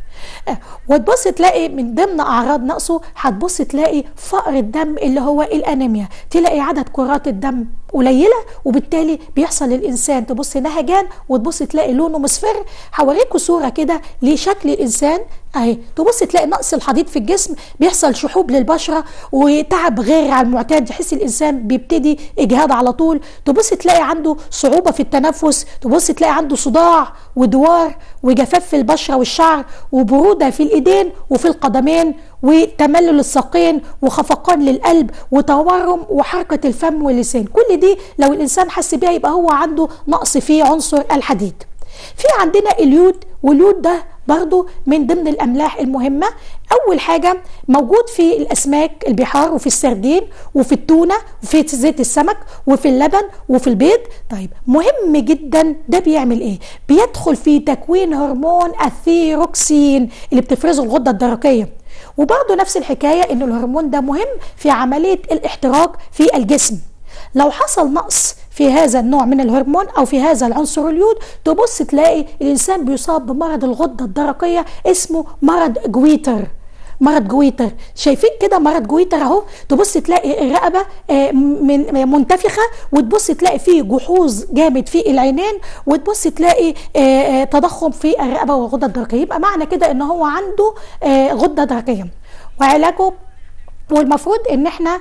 وتبص تلاقي من ضمن اعراض نقصه هتبص تلاقي فقر الدم اللي هو الانيميا، تلاقي عدد كرات الدم قليله، وبالتالي بيحصل للانسان تبص نهجان، وتبص تلاقي لونه مصفر. هوريكم صوره كده لشكل الانسان اهي، تبص تلاقي نقص الحديد في الجسم، بيحصل شحوب للبشره وتعب غير على المعتاد، يحس الانسان بيبتدي اجهاد على طول، تبص تلاقي عنده صعوبه في التنفس، تبص تلاقي عنده صداع ودوار وجفاف في البشره والشعر، وبروده في الايدين وفي القدمين، وتملل الساقين، وخفقان للقلب، وتورم، وحركه الفم واللسان. كل دي لو الانسان حس بيها يبقى هو عنده نقص في عنصر الحديد. في عندنا اليود، واليود ده برضو من ضمن الأملاح المهمة. أول حاجة موجود في الأسماك البحار، وفي السردين، وفي التونة، وفي زيت السمك، وفي اللبن، وفي البيض. طيب مهم جدا، ده بيعمل إيه؟ بيدخل في تكوين هرمون الثيروكسين اللي بتفرزه الغدة الدرقية، وبرضو نفس الحكاية إن الهرمون ده مهم في عملية الاحتراق في الجسم. لو حصل نقص في هذا النوع من الهرمون او في هذا العنصر اليود، تبص تلاقي الانسان بيصاب بمرض الغده الدرقيه اسمه مرض جويتر. مرض جويتر، شايفين كده مرض جويتر اهو، تبص تلاقي الرقبه منتفخه، وتبص تلاقي فيه جحوظ جامد في العينين، وتبص تلاقي تضخم في الرقبه والغده الدرقيه. يبقى معنى كده ان هو عنده غده درقيه. وعلاجه، والمفروض ان احنا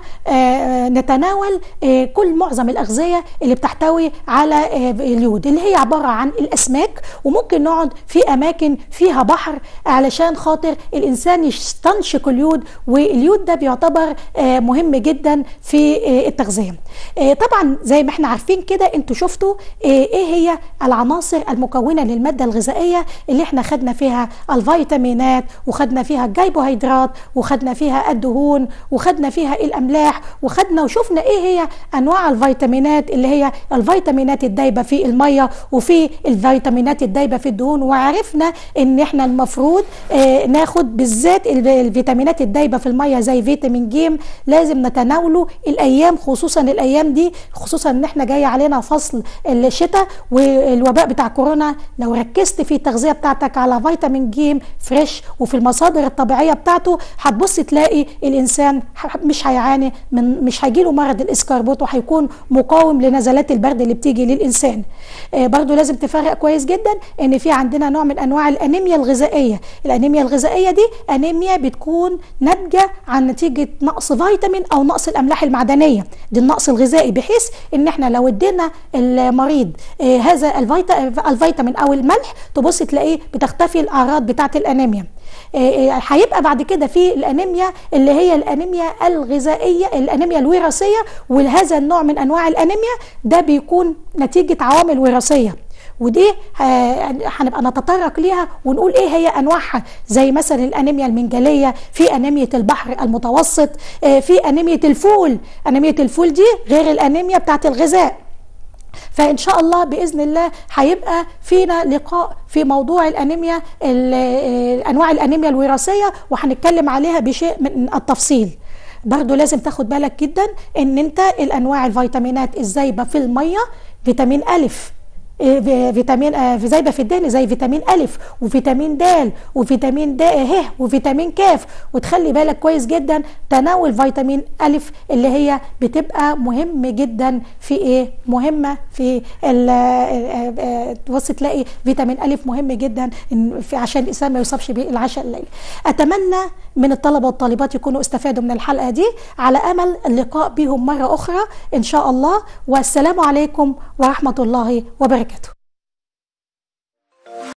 نتناول معظم الاغذيه اللي بتحتوي على اليود، اللي هي عباره عن الاسماك، وممكن نقعد في اماكن فيها بحر علشان خاطر الانسان يستنشق اليود، واليود ده بيعتبر مهم جدا في التغذيه. طبعا زي ما احنا عارفين كده، انتوا شفتوا ايه هي العناصر المكونه للماده الغذائيه اللي احنا خدنا فيها الفيتامينات، وخدنا فيها الجيبوهيدرات، وخدنا فيها الدهون، وخدنا فيها الاملاح، وخدنا وشفنا ايه هي انواع الفيتامينات، اللي هي الفيتامينات الدايبه في الميه، وفي الفيتامينات الدايبه في الدهون. وعرفنا ان احنا المفروض ناخد بالذات الفيتامينات الدايبه في الميه زي فيتامين ج، لازم نتناوله الايام، خصوصا الايام دي، خصوصا ان احنا جاي علينا فصل الشتاء والوباء بتاع كورونا. لو ركزت في التغذيه بتاعتك على فيتامين ج فريش وفي المصادر الطبيعيه بتاعته، هتبص تلاقي الانسان الانسان مش هيعاني مش هيجيله مرض الاسكربوت، وهيكون مقاوم لنزلات البرد اللي بتيجي للانسان. برضو لازم تفرق كويس جدا ان في عندنا نوع من انواع الانيميا الغذائيه. الانيميا الغذائيه دي انيميا بتكون ناتجه عن نتيجه نقص فيتامين او نقص الاملاح المعدنيه، دي النقص الغذائي، بحيث ان احنا لو ادينا المريض هذا الفيتامين او الملح تبص تلاقيه بتختفي الاعراض بتاعه الانيميا. هيبقى بعد كده في الانيميا اللي هي الانيميا الغذائيه، الانيميا الوراثيه، وهذا النوع من انواع الانيميا ده بيكون نتيجه عوامل وراثيه، ودي هنبقى نتطرق ليها ونقول ايه هي انواعها، زي مثلا الانيميا المنجليه، في انيميا البحر المتوسط، في انيميا الفول. انيميا الفول دي غير الانيميا بتاعت الغذاء. فإن شاء الله بإذن الله هيبقى فينا لقاء في موضوع الأنيميا، أنواع الأنيميا الوراثية، وهنتكلم عليها بشيء من التفصيل. برضو لازم تاخد بالك جدا ان انت الأنواع الفيتامينات الزايبة في المية، فيتامين ألف، فيتامين زايبه في الدهن زي فيتامين ألف وفيتامين د وفيتامين د ه وفيتامين كاف. وتخلي بالك كويس جدا تناول فيتامين ألف اللي هي بتبقى مهم جدا في ايه؟ مهمه في تبص تلاقي فيتامين ألف مهم جدا عشان الانسان ما يصابش بالعشاء الليلي. اتمنى من الطلبه والطالبات يكونوا استفادوا من الحلقه دي، على امل اللقاء بهم مره اخرى ان شاء الله. والسلام عليكم ورحمه الله وبركاته.